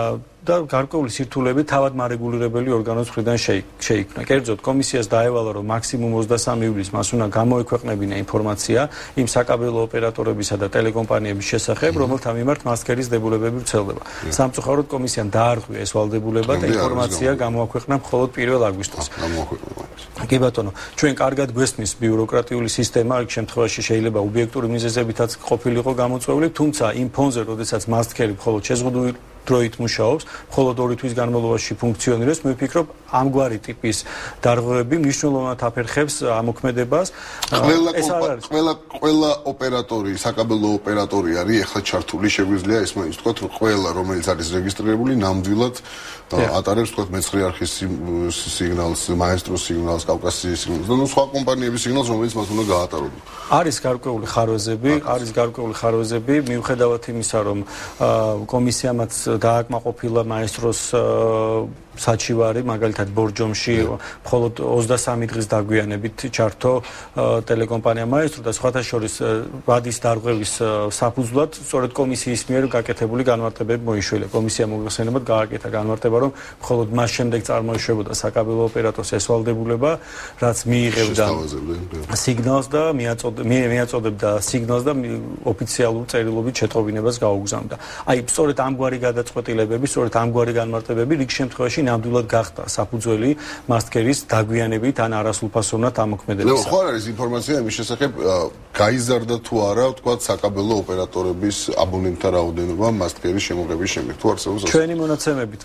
და გარკვეული სირთულეები თავად მარეგულირებელი ორგანოს მხრიდან შეიქმნა. კერძოდ კომისიას დაევალა, რომ მაქსიმუმ ოცდასამი ივლისს მას უნდა გამოექვეყნებინა ინფორმაცია იმ საკაბელო ოპერატორებისა და ტელეკომპანიების შესახებ, რომელთა მიმართ მასკერის დებულებები ვრცელდება. სამწუხაროდ კომისიამ დაარღვია ეს ვალდებულება და ინფორმაცია გამოაქვეყნა მხოლოდ პირველ აგვისტოს. კი ბატონო, ჩვენ კარგად გვესმის ბიუროკრატიული სისტემა, აქ შემთხვევაში შეიძლება ობიექტური მიზეზებითაც ყოფილიყო გამოწვეული, თუმცა იმ ფონზე, როდესაც მასკერი მხოლოდ შეზღუდული დროით მუშაობს, მხოლოდ ორი თვის განმავლობაში ფუნქციონირებს, მე ვფიქრობ, ამგვარი ტიპის დარღვევები მნიშვნელოვნად აფერხებს ამოქმედებას. ყველა ყველა ყველა ოპერატორი, საკაბელო ოპერატორი არის ახლა ჩართული, შეგვიძლია ეს მაინც ვთქვათ, რომ ყველა, რომელიც არის რეგისტრირებული, ნამდვილად ატარებს ვთქვათ მეცხრე არხის სიგნალს, მაესტროს სიგნალს, კავკასიის სიგნალს და ნუ სხვა კომპანიების სიგნალს, რომელიც მას უნდა გაატარონ. არის გარკვეული ხარვეზები, არის გარკვეული ხარვეზები, მიუხედავად იმისა, რომ კომისიამაც დააკმაყოფილა მაესტროს საჩივარი, მაგალითად ბორჯომში მხოლოდ ოცდასამი დღის დაგვიანებით ჩართო ტელეკომპანია მაესტრო და სხვათა შორის ვადის დარღვევის საფუძვლად სწორედ კომისიის მიერ გაკეთებული განმარტებები მოიშველა. კომისია მოგვიხსენებათ გააკეთა განმარტება, რომ მხოლოდ მას შემდეგ წარმოეშვებოდა საკაბელო ოპერატორს ეს ვალდებულება, რაც მიიღებდა სიგნალს და მიაწოდებდა სიგნალს და ოფიციალურ წერილობით შეტყობინებას გაუგზავნიდა. აი, სწორედ ამგვარი გადაწყვეტილებები, სწორედ ამგვარი განმარტებები რიგ შემთხვევაში ნამდვილად გახდა საფუძველი მასკერის დაგვიანებით ან არასრულფასოვნად ამოქმედებისა. ხო, არის ინფორმაცია იმის შესახებ, გაიზარდა თუ არა, ვთქვათ, საკაბელო ოპერატორების აბონენტთა რაოდენობა მასკერის შემოღების შემდეგ. თუ არსებობს ჩვენი მონაცემებით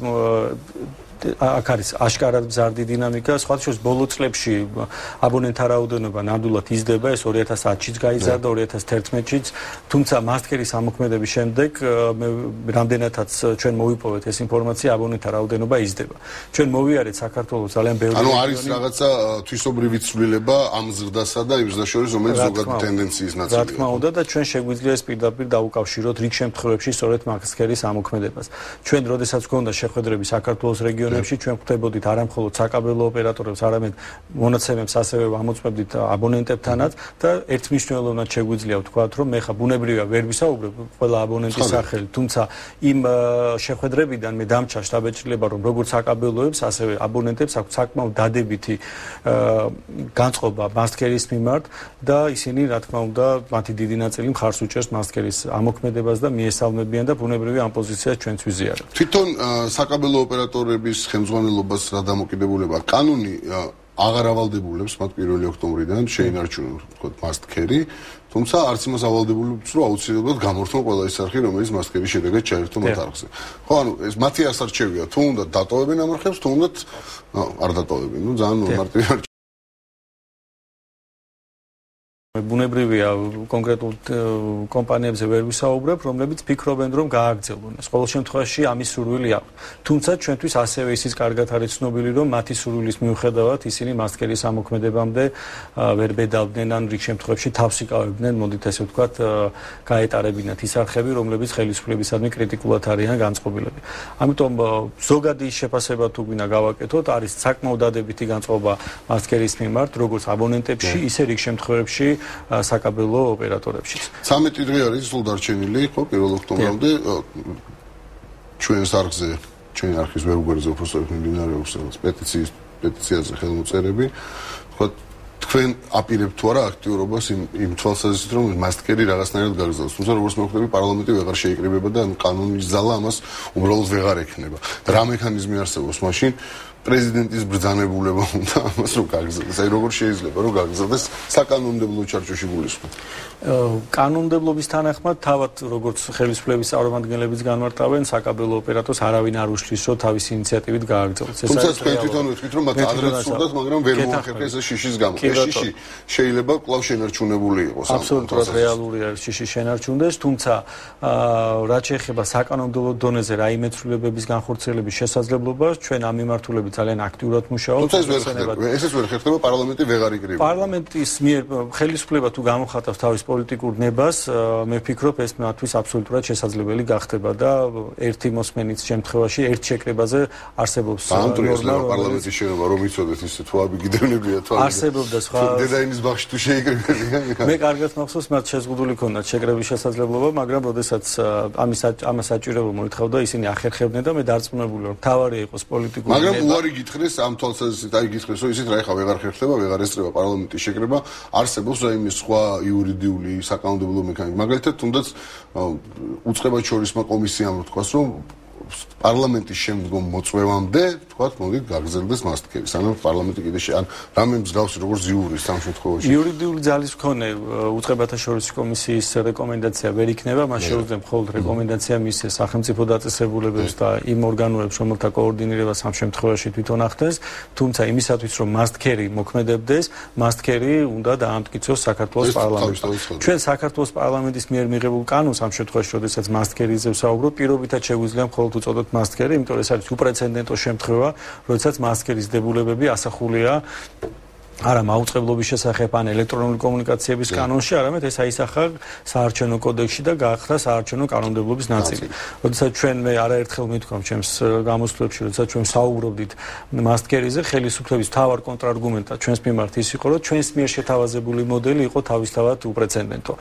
აქ არის აშკარად მზარდი დინამიკა, სხვათა შორის ბოლო წლებში აბონენტთა რაოდენობა ნამდვილად იზრდება, ეს ორი ათას ათშიც გაიზარდა, ორი ათას თერთმეტშიც, თუმცა მასკერის ამოქმედების შემდეგ რამდენადაც ჩვენ მოვიპოვეთ ეს ინფორმაცია, აბონენტთა რაოდენობა იზრდება. ჩვენ მოვიარეთ საქართველოს ძალიან ბევრი ანუ არის რაღაცა თვისობრივი ცვლილება ამ ზრდასა და იმ ზრდას შორის, რომელიც ზოგადი ტენდენციის ნაწილია. რა თქმა უნდა და ჩვენ შეგვიძლია ეს პირდაპირ დაუკავშიროთ რიგ შემთხვევებში სწორედ მასკერის ამოქმედებას. ჩვენ როდესაც გვქონდა შეხვედრები საქართველოს რეგიონში ჩვენ ხვდებოდით არა მხოლოდ საკაბელო ოპერატორებს, არამედ მონაცემებს ასევე ამოწმებდით აბონენტებთანაც და ერთმნიშვნელოვნად შეგვიძლია ვთქვათ, რომ მე ხა ბუნებრივია ვერ ვისაუბრებ ყველა აბონენტის სახელით, თუმცა იმ შეხვედრებიდან მე დამჩა შტაბ-ეჭრილება, რომ როგორც საკაბელოებს, ასევე აბონენტებს აქვთ საკმაოდ დადებითი განწყობა მასკერის მიმართ და ისინი, რა თქმა უნდა, მათი დიდი ნაწილი მხარს უჭერს მასკერის ამოქმედებას და მიესალმებიან და ბუნებრივია ამ პოზიციას ჩვენც ვიზიარებთ. თვითონ საკაბელო ოპერატორების ხელმძღვანელობას რა დამოკიდებულება კანონი აღარ ავალდებულებს მათ პირველი ოქტომბრიდან შეინარჩუნონ თქო მასკერი, თუმცა არც იმას ავალდებულებს, რომ აუცილებლად გამორთონ ყველა ის არხი, რომელიც მასკერის შედეგად ჩაერთო მათ არხზე. ხო, ანუ ეს მათი ასარჩევია, თუ უნდა დატოვებენ ამ არხებს, თუ უნდა არ დატოვებენ. ნუ ძალიან მარტივი ბუნებრივია კონკრეტულ კომპანიებზე ვერ ვისაუბრებ, რომლებიც ფიქრობენ, რომ გააგრძელონ. ყოველ შემთხვევაში ამის სურვილი აქვს. თუმცა ჩვენთვის ასევე ისიც კარგად არის ცნობილი, რომ მათი სურვილის მიუხედავად ისინი მასკერის ამოქმედებამდე ვერ ბედავდნენ ან რიგ შემთხვევაში თავს იკავებდნენ, მოდით ესე ვთქვათ, გაეტარებინათ ის არხები, რომლებიც ხელისუფლებისადმი კრიტიკულად არიან განწყობილები. ამიტომ ზოგადი შეფასება თუ გვინდა გავაკეთოთ, არის საკმაოდ დადებითი განწყობა მასკერის მიმართ, როგორც აბონენტებში, ისე რიგ შემთხვევებში საკაბელო ოპერატორებშიც. ცამეტი დღე არის სულ დარჩენილი, ხო, პირველ ოქტომბრამდე ჩვენს არხზე, ჩვენი არხის ვებგვერდზე უბრალოდ მიმდინარეობს პეტიციის პეტიციაზე ხელმოწერები. თქვა თქვენ აპირებთ თუ არა აქტიურობას იმ იმ თვალსაზრისით, რომ მასკერი რაღაცნაირად გაგრძელოს. თუმცა როგორც მე ვხვდები, პარლამენტი ვეღარ შეიკრიბება და კანონის ძალა ამას უბრალოდ ვეღარ ექნება. და რა მექანიზმი არსებობს მაშინ? პრეზიდენტის ბრძანებულება უნდა ამას რომ გაგრძელდეს. აი როგორ შეიძლება რომ გაგრძელდეს საკანონმდებლო ჩარჩოში გულისხმობ. კანონმდებლობის თანახმად თავად როგორც ხელისუფლების წარმომადგენლებიც განმარტავენ, საკაბელო ოპერატორს არავინ არ უშლის, რომ თავისი ინიციატივით გააგრძელოს. თუმცა თქვენ თვითონ ვთქვით, რომ მათ აღრაც სურდათ, მაგრამ ვერ მოახერხეს ეს შიშის გამო. ეს შიში შეიძლება კვლავ შენარჩუნებული იყოს. აბსოლუტურად რეალური არის შიში შენარჩუნდეს, თუმცა რაც შეეხება საკანონმდებლო დონეზე რაიმე ცვლილებების განხორციელების შესაძლებლობას, ჩვენ ამ მიმართულებით ძალიან აქტიურად მუშაობს. თუმცა ეს ვერ ხდება. ესეც ვერ ხდება, პარლამენტი ვეღარ იკრიბება. პარლამენტის მიერ ხელისუფლება თუ გამოხატავს თავის პოლიტიკურ ნებას, მე ვფიქრობ, ეს მათთვის აბსოლუტურად შესაძლებელი გახდება და ერთი მოსმენის შემთხვევაში ერთ შეკრებაზე არსებობს ნორმა პარლამენტის შენობა რომ იცოდეთ ისე თუ აბიგდებნებია თუ არსებობდა სხვა დედაინის ბაღში თუ შეიკრიბებიან. მე კარგად მახსოვს, მათ შეზღუდული ქონდათ შეკრების შესაძლებლობა, მაგრამ როდესაც ამის ამას საჭიროება მოითხოვდა, ისინი ახერხებდნენ და მე დარწმუნებული ვარ, თავარი იყოს პოლიტიკური მაგრამ უარი გითხრეს ამ თვალსაზრისით, აი გითხრეს, რომ ისიც რა ეხა ვეღარ ხერხდება, ვეღარ ესწრება პარლამენტის შეკრება, არსებობს რაიმე სხვა იურიდიული საკანონმდებლო მექანიზმი. მაგალითად, თუნდაც უწყებად შორისმა კომისიამ თქვას, რომ პარლამენტის შემდგომ მოწვევამდე, თქვათ, მოდი გაგრძელდეს მასტკები. სანამ პარლამენტი კიდე ან რამე მსგავსი როგორც იურის ამ შემთხვევაში. იურიდიული ძალის მქონე უწყებათა შორისის კომისიის რეკომენდაცია ვერ იქნება, მას შეუძლია მხოლოდ რეკომენდაცია მისცეს სახელმწიფო დაწესებულებებს და იმ ორგანოებს, რომელთა კოორდინირებას ამ შემთხვევაში თვითონ ახდენს, თუმცა იმისათვის, რომ მასტკერი მოქმედებდეს, მასტკერი უნდა დაამტკიცოს საქართველოს პარლამენტს. ჩვენ საქართველოს პარლამენტის მიერ მიღებულ კანონს ამ შემთხვევაში, როდესაც მასტკერიზე ვსაუბრობ, პირობითად შეგვიძლია მხოლოდ უწოდოთ მასტკერი, იმიტომ რომ ეს არის უპრეცედენტო შემთხვევა, როდესაც მასტკერის დებულებები ასახულია არა მაუწყებლობის შესახებ ან ელექტრონული კომუნიკაციების კანონში, არამედ ეს აისახა საარჩევნო კოდექსში და გაახდა საარჩევნო კანონმდებლობის ნაწილი. როდესაც ჩვენ მე არაერთხელ მithქვამ ჩემს გამოსვლებში, როდესაც ჩვენ საუბრობდით მასტკერიზე, ხელისუფლების მთავარ კონტრარგუმენტად ჩვენს მიმართ ის იყო, რომ ჩვენს მიერ შეთავაზებული მოდელი იყო თავისთავად უპრეცედენტო.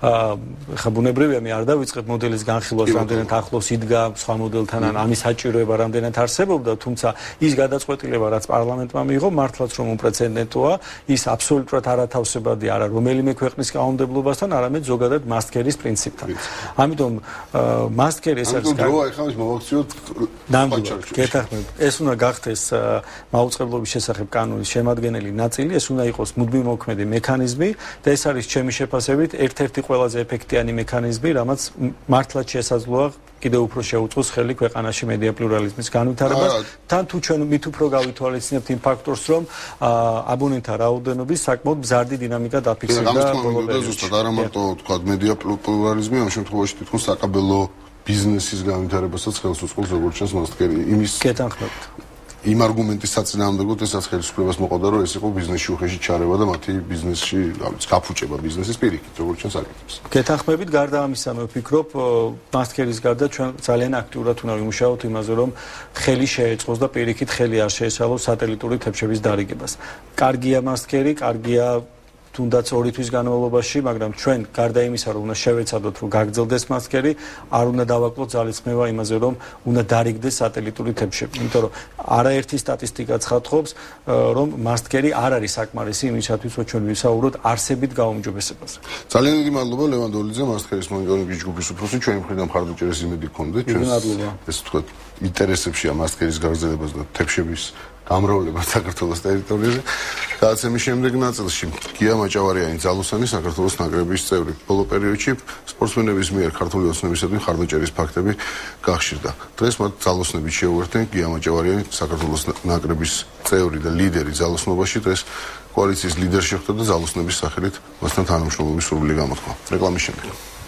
ხა ბუნებრივია მე არ დავიწყებ მოდელის განხილვას, რამდენად ახლოს იდგა სხვა მოდელთან ან ამის საჭიროება რამდენად არსებობდა, თუმცა ის გადაწყვეტილება, რაც პარლამენტმა მიიღო, მართლაც რომ უპრეცედენტოა, ის აბსოლუტურად არათავსებადი არა რომელიმე ქვეყნის კანონმდებლობასთან, არამედ ზოგადად მასტკერის პრინციპთან. ამიტომ მასტკერი ეს არის დროა ეხლა ის მოვაქციოთ ნამდვილად. გეთახმებით. ეს უნდა გახდეს მაუწყებლობის შესახებ კანონის შემადგენელი ნაწილი, ეს უნდა იყოს მუდმივმოქმედი მექანიზმი და ეს არის ჩემი შეფასებით ერთ-ერთი ყველაზე ეფექტიანი მექანიზმი, რამაც მართლაც შესაძლოა კიდევ უფრო შეუწყოს ხელი ქვეყანაში მედია პლურალიზმის განვითარებას. თან თუ ჩვენ მით უფრო გავითვალისწინებთ იმ ფაქტორს, რომ აბონენტთა რაოდენობის საკმაოდ მზარდი დინამიკა დაფიქსირდა ბოლო პერიოდში. ზუსტად არა მარტო თქვა მედია პლურალიზმი, ამ შემთხვევაში თითქოს საკაბელო ბიზნესის განვითარებასაც ხელს უწყობს როგორც ჩანს მასტკერი. იმის გეთანხმებით. იმ არგუმენტის საწინააღმდეგოდ ესაც ხელისუფლებას მოყოდა, რომ ეს იყო ბიზნესში უხეში ჩარევა და მათი ბიზნესში გაფუჭება ბიზნესის პირიქით, როგორც ჩანს აკეთებს. გეთანხმებით, გარდა ამისა, მე ვფიქრობ, მასტკერის გარდა ჩვენ ძალიან აქტიურად უნდა ვიმუშაოთ იმაზე, რომ ხელი შეეწყოს და პირიქით ხელი არ შეესალოს სატელიტური თებშების დარიგებას. კარგია მასტკერი, კარგია თუნდაც ორი თვის განმავლობაში, მაგრამ ჩვენ გარდა იმისა, რომ უნდა შევეცადოთ, რომ გაგრძელდეს მასტკერი, არ უნდა დავაკლოთ ძალისხმევა იმაზე, რომ უნდა დარიგდეს სატელიტური თებშები. იმიტომ რომ არაერთი სტატისტიკა ცხადყოფს, რომ მასტკერი არ არის საკმარისი იმისათვის, რომ ჩვენ ვისაუბროთ არსებით გაუმჯობესებაზე. ძალიან დიდი მადლობა ლევან დოლიძე, მასტკერის მონიტორინგის ჯგუფის უფროსი, ჩვენი მხრიდან მხარდაჭერის იმედი გქონდეთ. ჩვენ ეს თქვა ინტერესებშია მასტკერის გაგრძელებას და თებშების გამრავლება საქართველოს ტერიტორიაზე. გადაცემის შემდეგ ნაწილში გია მაჭავარიანი, ძალოსანი, საქართველოს ნაკრების წევრი. ბოლო პერიოდში სპორტსმენების მიერ ქართული ოცნებისადმი მხარდაჭერის ფაქტები გახშირდა. დღეს მათ ძალოსნებით შეუერთდნენ გია მაჭავარიანი, საქართველოს ნაკრების წევრი და ლიდერი ძალოსნობაში. დღეს კოალიციის ლიდერი შეხვდა და ძალოსნების სახელით მასთან თანამშრომლობის სურვილი გამოთქვა. რეკლამის შემდეგ.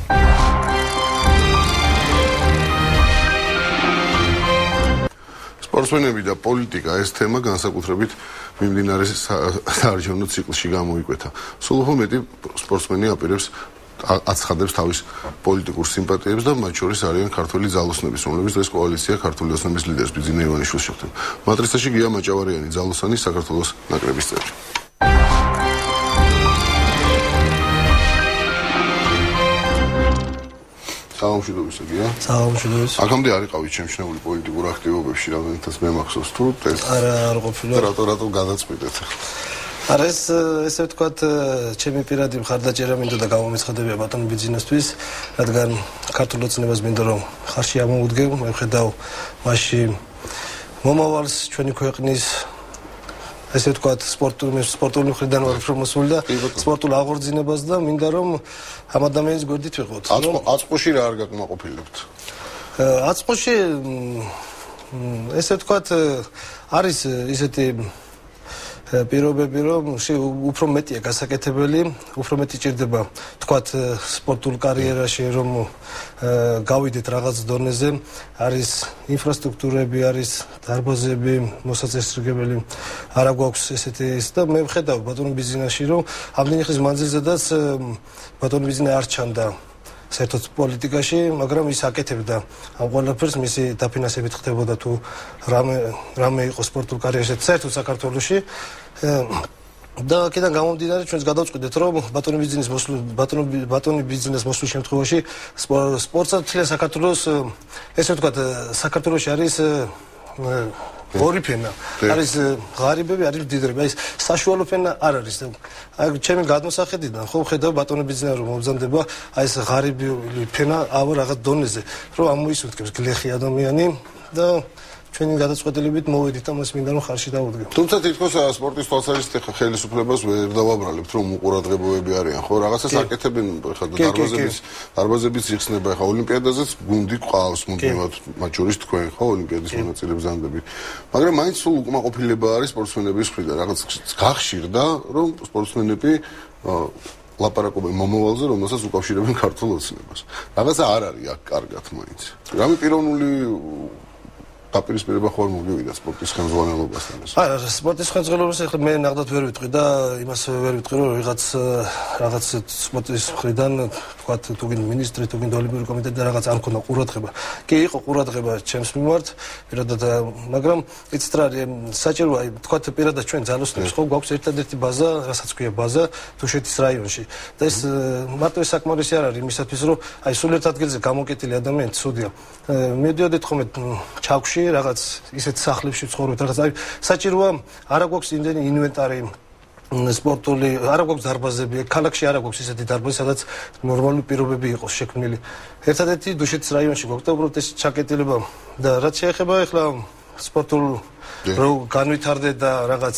სპორტსმენები და პოლიტიკა ეს თემა განსაკუთრებით მიმდინარე საარჩევნო ციკლში გამოიკვეთა. სულ უფრო მეტი სპორტსმენი აპირებს აცხადებს თავის პოლიტიკურ სიმპათიებს და მათ შორის არიან ქართული ძალოსნების, რომლებიც დღეს კოალიცია ქართული ოცნების ლიდერს ბიძინა ივანიშვილს შეხვდნენ. მატრიცაში გია მაჭავარიანი, ძალოსანი, საქართველოს ნაკრების წევრი. საამშვიდობისა გია. საამშვიდობისა. აქამდე არ იყავით შემჩნეული პოლიტიკურ აქტივობებში, რამდენადაც მე მახსოვს თუ ეს არა არ ყოფილა. რატო რატო გადაწყვეტეთ? არა ეს ესე ვთქვათ, ჩემი პირადი მხარდაჭერა მინდა და გამომეცხადებია ბატონ ბიძინასთვის, რადგან ქართულ ოცნებას მინდა რომ ხარში ამოვუდგებ, მე ვხედავ მასში მომავალს ჩვენი ქვეყნის ესე ვთქვათ, სპორტული სპორტული მხრიდან ვარ უფრო მოსული და სპორტულ აღორძინებას და მინდა რომ ამ ადამიანის გვერდით ვიყოთ. აწყოში რა არ გაკმაყოფილებთ? აწყოში ესე ვთქვათ, არის ისეთი პირობები რომ უფრო მეტია გასაკეთებელი, უფრო მეტი ჭირდება თქვათ სპორტულ კარიერაში რომ გავიდეთ რაღაც დონეზე, არის ინფრასტრუქტურები, არის დარბაზები, მოსაწესრიგებელი, არა გვაქვს ესეთი ის და მე ვხედავ ბატონო ბიზნესში რომ ამდენი ხნის მანძილზედაც ბატონო ბიზნესი არ ჩანდა საერთოდ პოლიტიკაში, მაგრამ ის აკეთებდა ამ ყველაფერს, მისი დაფინანსებით ხდებოდა თუ რამე რამე იყო სპორტულ კარიერაში საერთოდ საქართველოში და აქედან გამომდინარე ჩვენს გადავწყვიტეთ რომ ბატონი ბიზნესის მოსულ ბატონი ბატონი ბიზნესის მოსულ შემთხვევაში სპორტსა თლიან საქართველოს ესე ვთქვათ საქართველოში არის ორი ფენა არის ღარიბები არის მდიდრები აი საშუალო ფენა არ არის აი ჩემი გადმოსახედიდან ხო ხედავ ბატონი ბიზნესი რომ მომზადდება აი ეს ღარიბი ფენა აუ რაღაც დონეზე რომ ამოისუთქებს გლეხი ადამიანი და ჩვენი გადაწყვეტილებით მოვედით ამას მინდა რომ ხარში დავუდგე. თუმცა თითქოს სპორტის თვალსაზრისით ხელისუფლებას ვერ დავაბრალებთ რომ უყურადღებოები არიან ხო რაღაცას აკეთებენ ხა დარბაზების დარბაზების იხსნება ხა ოლიმპიადაზეც გუნდი ყავს მუდმივად მათ შორის თქვენ ხო ოლიმპიადის მონაწილე ბრძანდები მაგრამ მაინც სულ უკმაყოფილება არის სპორტსმენების მხრიდან რაღაც გახშირდა რომ სპორტსმენები ლაპარაკობენ მომავალზე რომელსაც უკავშირებენ ქართულ ოცნებას რაღაცა არ არის აქ კარგად მაინც რამე პიროვნული დაპირისპირება ხوار მოგივიდა სპორტის ხელმძღვანელობასთან ეს. არა, სპორტის ხელმძღვანელობას ახლა მე ნახდათ ვერ ვიტყვი და იმას ვერ ვიტყვი რომ რაღაც რაღაც სპორტის მხრიდან თქვა თუ გინდა მინისტრი თუ გინდა ოლიმპიური კომიტეტი და რაღაც არ მქონდა ყურადღება. კი იყო ყურადღება ჩემს მიმართ, პირადად მაგრამ იცით რა საჭიროა თქვა პირადად ჩვენ ძალოსნებს ხო გვაქვს ერთადერთი ბაზა, რასაც ქვია ბაზა თუშეთის რაიონში. და ეს მარტო ეს საკმარისი არ არის იმისათვის რომ აი სულ ერთ ადგილზე გამოკეტილი ადამიანი ცუდია. მედიოდეთ ხომ ჩავში რაღაც ისეთ სახლებში ცხოვრობთ რაღაც აი საჭიროა არა გვაქვს იმდენი ინვენტარი სპორტული არა გვაქვს დარბაზები ქალაქში არა გვაქვს ისეთი დარბაზი სადაც ნორმალური პირობები იყოს შექმნილი ერთადერთი დუშეთის რაიონში გვაქვს და უბრალოდ ეს ჩაკეტილება და რაც შეეხება ახლა სპორტულ რო განვითარდეთ და რაღაც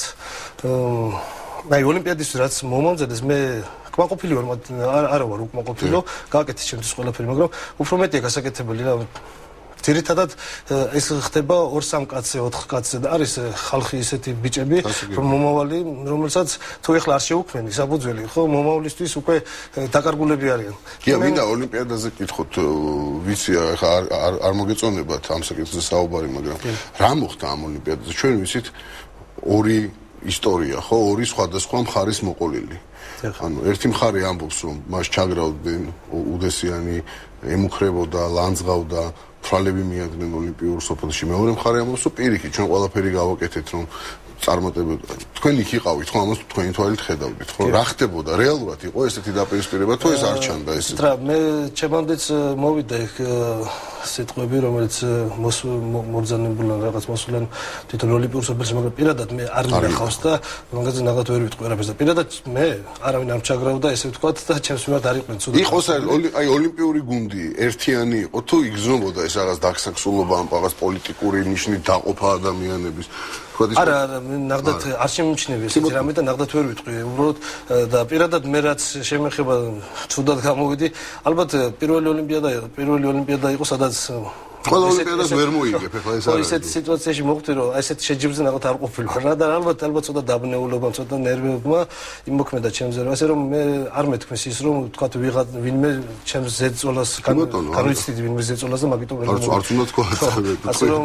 აი ოლიმპიადის რაც მომამზადეს მე კმაყოფილი ვარ არა ვარ უკმაყოფილო გააკეთე ჩემთვის ყველაფერი მაგრამ უფრო მეტია გასაკეთებელი რა ძირითადად ეს ხდება ორ სამ კაცზე, ოთხ კაცზე და არის ხალხი ისეთი ბიჭები, რომ მომავალი, რომელსაც თუ ეხლა არ შეუქმენი საფუძველი, ხო, მომავლისთვის უკვე დაკარგულები არიან. კი, მინდა ოლიმპიადაზე კითხოთ, ვიცი, ეხლა არ არ მოგეწონებათ ამ საკითხზე საუბარი, მაგრამ რა მოხდა ამ ოლიმპიადაზე? ჩვენ ვიცით ორი ისტორია, ხო, ორი სხვადასხვა მხარის მოყოლილი. ანუ ერთი მხარე ამბობს, რომ მას ჩაგრავდნენ უდესიანი ემუქრებოდა, ლანძღავდა თვალები მიადგნენ ოლიმპიურ სოფელში. მეორე მხარე ამბობს, რომ პირიქით ჩვენ ყველაფერი გავაკეთეთ, რომ წარმატებოდა. თქვენ იქ იყავით, ხო, ამას თქვენი თვალით ხედავდით, ხო? რა ხდებოდა? რეალურად იყო ესეთი დაპირისპირება, თუ ეს არ ჩანდა ეს? რა, მე ჩემამდეც მოვიდა ეგ სიტყვები, რომელიც მობრძანებულან რაღაც მოსულან თვითონ ოლიმპიურ სოფელში, მაგრამ პირადად მე არ მინახავს და მაგაზე ნახოთ ვერ ვიტყვი არაფერს და პირადად მე არავინ არ ჩაგრავდა, ესე ვთქვათ და ჩემს მიმართ არ იყვნენ ცუდად. იყო აი ოლიმპიური გუნდი ერთიანი იყო თუ იგრძნობოდა ეს რაღაც დაგსაქსულობა ამ რაღაც პოლიტიკური ნიშნით დაყოფა ადამიანების არა, არა, ნახდათ არ შემიმჩნევია ესეთი რამე და ნახდათ ვერ ვიტყვი. უბრალოდ და პირადად მე რაც შემეხება ცუდად გამოვიდი, ალბათ პირველი ოლიმპიადა იყო, პირველი ოლიმპიადა იყო, სადაც ყველა ოლიმპიადას ვერ მოიგებ, ეხლა ეს არის. ისეთ სიტუაციაში მოხვდი, რომ ესეთ შეჯიბრზე ნახოთ არ ყოფილი ვარ. რა და ალბათ ალბათ ცოტა დაბნეულობა, ცოტა ნერვებმა იმოქმედა ჩემზე, რომ ასე რომ მე არ მეთქმის ის, რომ თქვა ვიღაც ვინმე ჩემს ზეწოლას განვიცდიდი ვინმე ზეწოლას და მაგიტომ არ არც უნდა თქვა. ასე რომ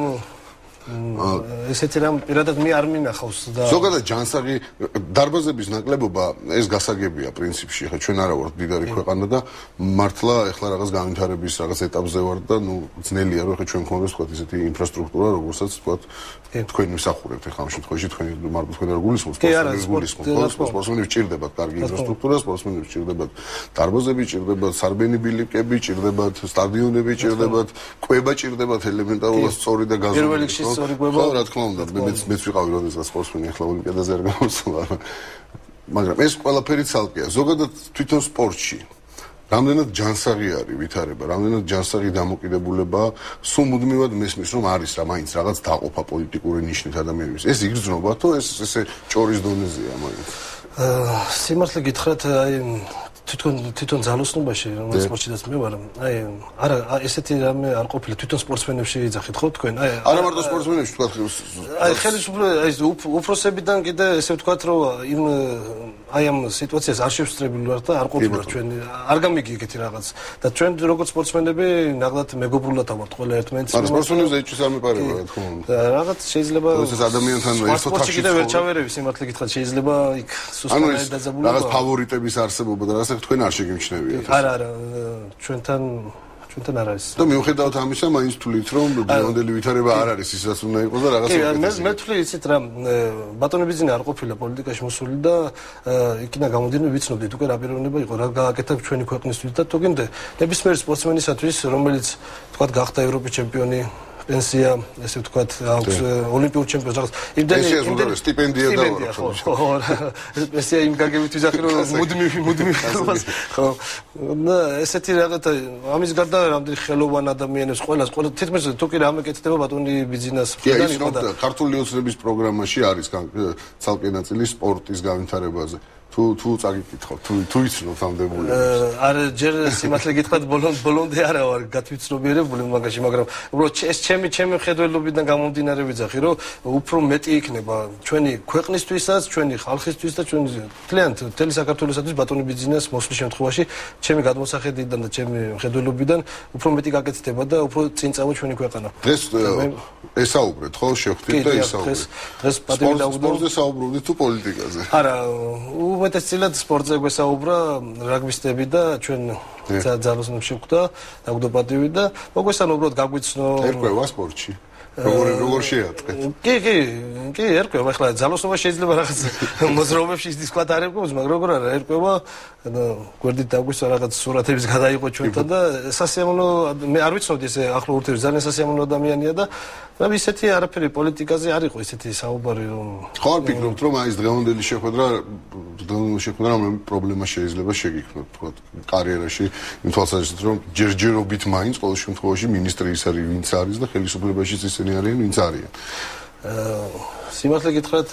ესეთი რამ პირადად მე არ მინახავს და ზოგადად ჯანსაღი დარბაზების ნაკლებობა ეს გასაგებია პრინციპში ხა ჩვენ არა ვართ დიდარი ქვეყანა და მართლა ეხლა რაღაც განვითარების რაღაც ეტაპზე ვარ და ნუ ძნელია რომ ხა ჩვენ გქონდეს თქვა ისეთი ინფრასტრუქტურა როგორცაც თქვა თქვენ მსახურებთ ხა ამ შემთხვევაში თქვენი მარტო თქვენ არ გულისხმობთ სპორტსმენებს ჭირდებათ კარგი ინფრასტრუქტურა სპორტსმენებს ჭირდებათ დარბაზები ჭირდებათ სარბენი ბილიკები ჭირდებათ სტადიონები ჭირდებათ კვება ჭირდებათ ელემენტარულად სწორი და გაზომილი ხო, რა თქმა უნდა, მეც მეც ვიყავი როდესაც სპორტსმენი ახლა ოლიმპიადაზე არ გამოსულა. მაგრამ ეს ყველაფერი ცალკეა. ზოგადად თვითონ სპორტში რამდენად ჯანსაღი არის ვითარება, რამდენად ჯანსაღი დამოკიდებულება, სულ მუდმივად მესმის, რომ არის რა, მაინც რაღაც დაყოფა პოლიტიკური ნიშნით ადამიანების. ეს იგრძნობა თუ ეს ესე ჭორის დონეზეა მაინც? აა, სიმართლე გითხრათ, აი თვითონ თვითონ ძალოსნობაში რომელიც სპორტშიც მე ვარ აი არა ესეთი რამე არ ყოფილა თვითონ სპორტსმენებში იძახით ხო თქვენ აი არა მარტო სპორტსმენებში თქვა აი ხელისუფლება აი უფროსებიდან კიდე ესე ვთქვათ რომ იმ აი ამ სიტუაციას არ შევსწრებილი ვარ და არ ყოფილა ჩვენ არ გამიგი ეგეთი რაღაც და ჩვენ როგორც სპორტსმენები ნაღდათ მეგობრულად ავართ ყველა ერთმანეთს მაგრამ სპორტსმენებს ეჭვს არ მეპარება რა თქმა უნდა და რაღაც შეიძლება ეს ადამიანთან ერთად თახში კიდე ვერ ჩავერევი სიმართლე გითხრათ შეიძლება იქ სუსტად დაძაბულობა რაღაც ფავორიტების არსებობა და რაღაცა თქვენ არ შეგიმჩნევიათ არა არა ჩვენთან ჩვენთან არ არის და მიუხედავად ამისა მაინც თვლით რომ დღევანდელი ვითარება არ არის ის რაც უნდა იყოს და რაღაცა კი მე მე თვლი იცით რა ბატონი ბიზნესი არ ყოფილა პოლიტიკაში მოსული და იქიდან გამომდინარე ვიცნობდით უკვე რა პიროვნება იყო რა გააკეთა ჩვენი ქვეყნისთვის და თუგინდე ნებისმიერ სპორტსმენისათვის რომელიც თქვა გახდა ევროპის ჩემპიონი პენსია ესე ვთქვათ აქვს ოლიმპიურ ჩემპიონს რაღაც იმდენი იმდენი სტიპენდია და ხო პენსია იმ გაგებით ვიზახი რომ მუდმივი მუდმივი ხელობას ხო და ესეთი რაღაცა ამის გარდა რამდენი ხელოვან ადამიანებს ყველას ყველა თითქმის თუ კი რამე კეთდება ბატონი ბიზნეს მხრიდან იყო და ქართული ოცნების პროგრამაში არის ცალკე ნაწილი სპორტის განვითარებაზე თუ თუ წაგიკითხავ თუ თუ იცნობ ამდებული არ ჯერ სიმართლე გითხრათ ბოლომდე არა ვარ გათვითცნობიერებული მაგაში მაგრამ უბრალოდ ეს ჩემი ჩემი ხედველობიდან გამომდინარე ვიძახი რომ უფრო მეტი იქნება ჩვენი ქვეყნისთვისაც ჩვენი ხალხისთვის და ჩვენი თლიანად მთელი საქართველოსთვის ბატონი ბიზნეს მოსვლის შემთხვევაში ჩემი გადმოსახედიდან და ჩემი ხედველობიდან უფრო მეტი გაკეთდება და უფრო წინ წავა ჩვენი ქვეყანა დღეს ესაუბრეთ ხო შევხვდით და ისაუბრეთ დღეს პატივი დაუდო სპორტზე საუბრობდით თუ პოლიტიკაზე არა უმეტესწილად სპორტზე გვესაუბრა რაგბისტები და ჩვენ ძალოსნებში ვხვდა დაგვდოპატივი და მოგვესალმო უბრალოდ გაგვიცნო ერკვევა სპორტში როგორ როგორ შეატყეთ კი კი კი ერკვევა ახლა ძალოსნობა შეიძლება რაღაც მოძრაობებში ის თქვა არ ერკვევას მაგრამ როგორ არა ერკვევა გვერდით დაგვისვა რაღაც სურათების გადაიყო ჩვენთან და სასიამოვნო მე არ ვიცნობდი ესე ახლო ურთიერთობა ძალიან სასიამოვნო ადამიანია და და ისეთი არაფერი პოლიტიკაზე არ იყო ისეთი საუბარი რომ ხო არ ფიქრობთ რომ აი ეს დღევანდელი შეხვედრა დღევანდელი შეხვედრა რომ პრობლემა შეიძლება შეგიქმნათ თქვა კარიერაში იმ თვალსაზრისით რომ ჯერჯერობით მაინც ყოველ შემთხვევაში მინისტრი ის არის ვინც არის და ხელისუფლებაშიც ისინი არიან ვინც არიან სიმართლე გითხრათ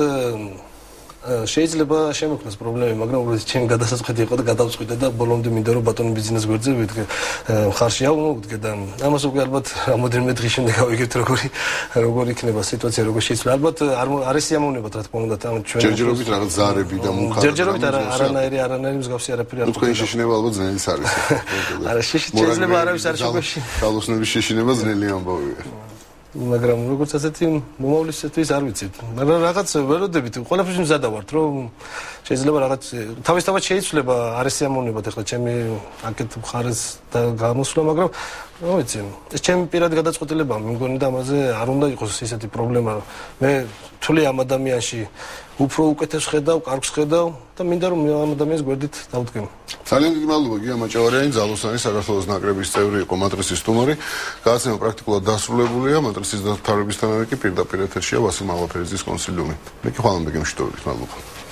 შეიძლება შემოქმნას პრობლემები, მაგრამ უბრალოდ ჩემი გადასაწყვეტი იყო და გადავწყვიტე და ბოლომდე მინდა რომ ბატონი ბიზნეს გვერდზე ვიდგე ხარში ავმოვდგე და ამას უკვე ალბათ რამოდენიმე დღის შემდეგ გავიგებთ როგორი როგორი იქნება სიტუაცია როგორ შეიძლება ალბათ არ არის სიამოვნებად რა თქმა უნდა ამ ჩვენ ჯერჯერობით რაღაც ზარები და მუქარები ჯერჯერობით არანაირი არანაირი მსგავსი არაფერი არ არის თქვენი შეშინება ალბათ ძნელიც არის არა შეიძლება არავის არ შეგვეშინა ძალოსნების შეშინება ძნელი ამბავია მაგრამ როგორც ასეთი მომავლისათვის არ ვიცით. მაგრამ რაღაც ველოდებით ყველაფერს მზადა ვართ რომ შეიძლება რაღაც თავისთავად შეიძლება არის სიამოვნებად ახლა ჩემი აკეთ მხარეს და გამოსვლა მაგრამ რა ვიცი ეს ჩემი პირადი გადაწყვეტილებაა მე მგონი და ამაზე არ უნდა იყოს ისეთი პრობლემა მე თვლი ამ ადამიანში უფრო უკეთეს ხედავ, კარგს ხედავ და მინდა რომ ამ ადამიანს გვერდით დავდგენ. ძალიან დიდი მადლობა გია მაჭავარიანი ძალოსანი საქართველოს ნაკრების წევრი იყო მატრიცის სტუმარი. გადაცემა პრაქტიკულად დასრულებულია მატრიცის დამთავრებისთანავე კი პირდაპირ ეთერშია ვასილ მალაფერიძის კონსილიუმი. მე კი ხვალამდე გემშვიდობებით მადლობა.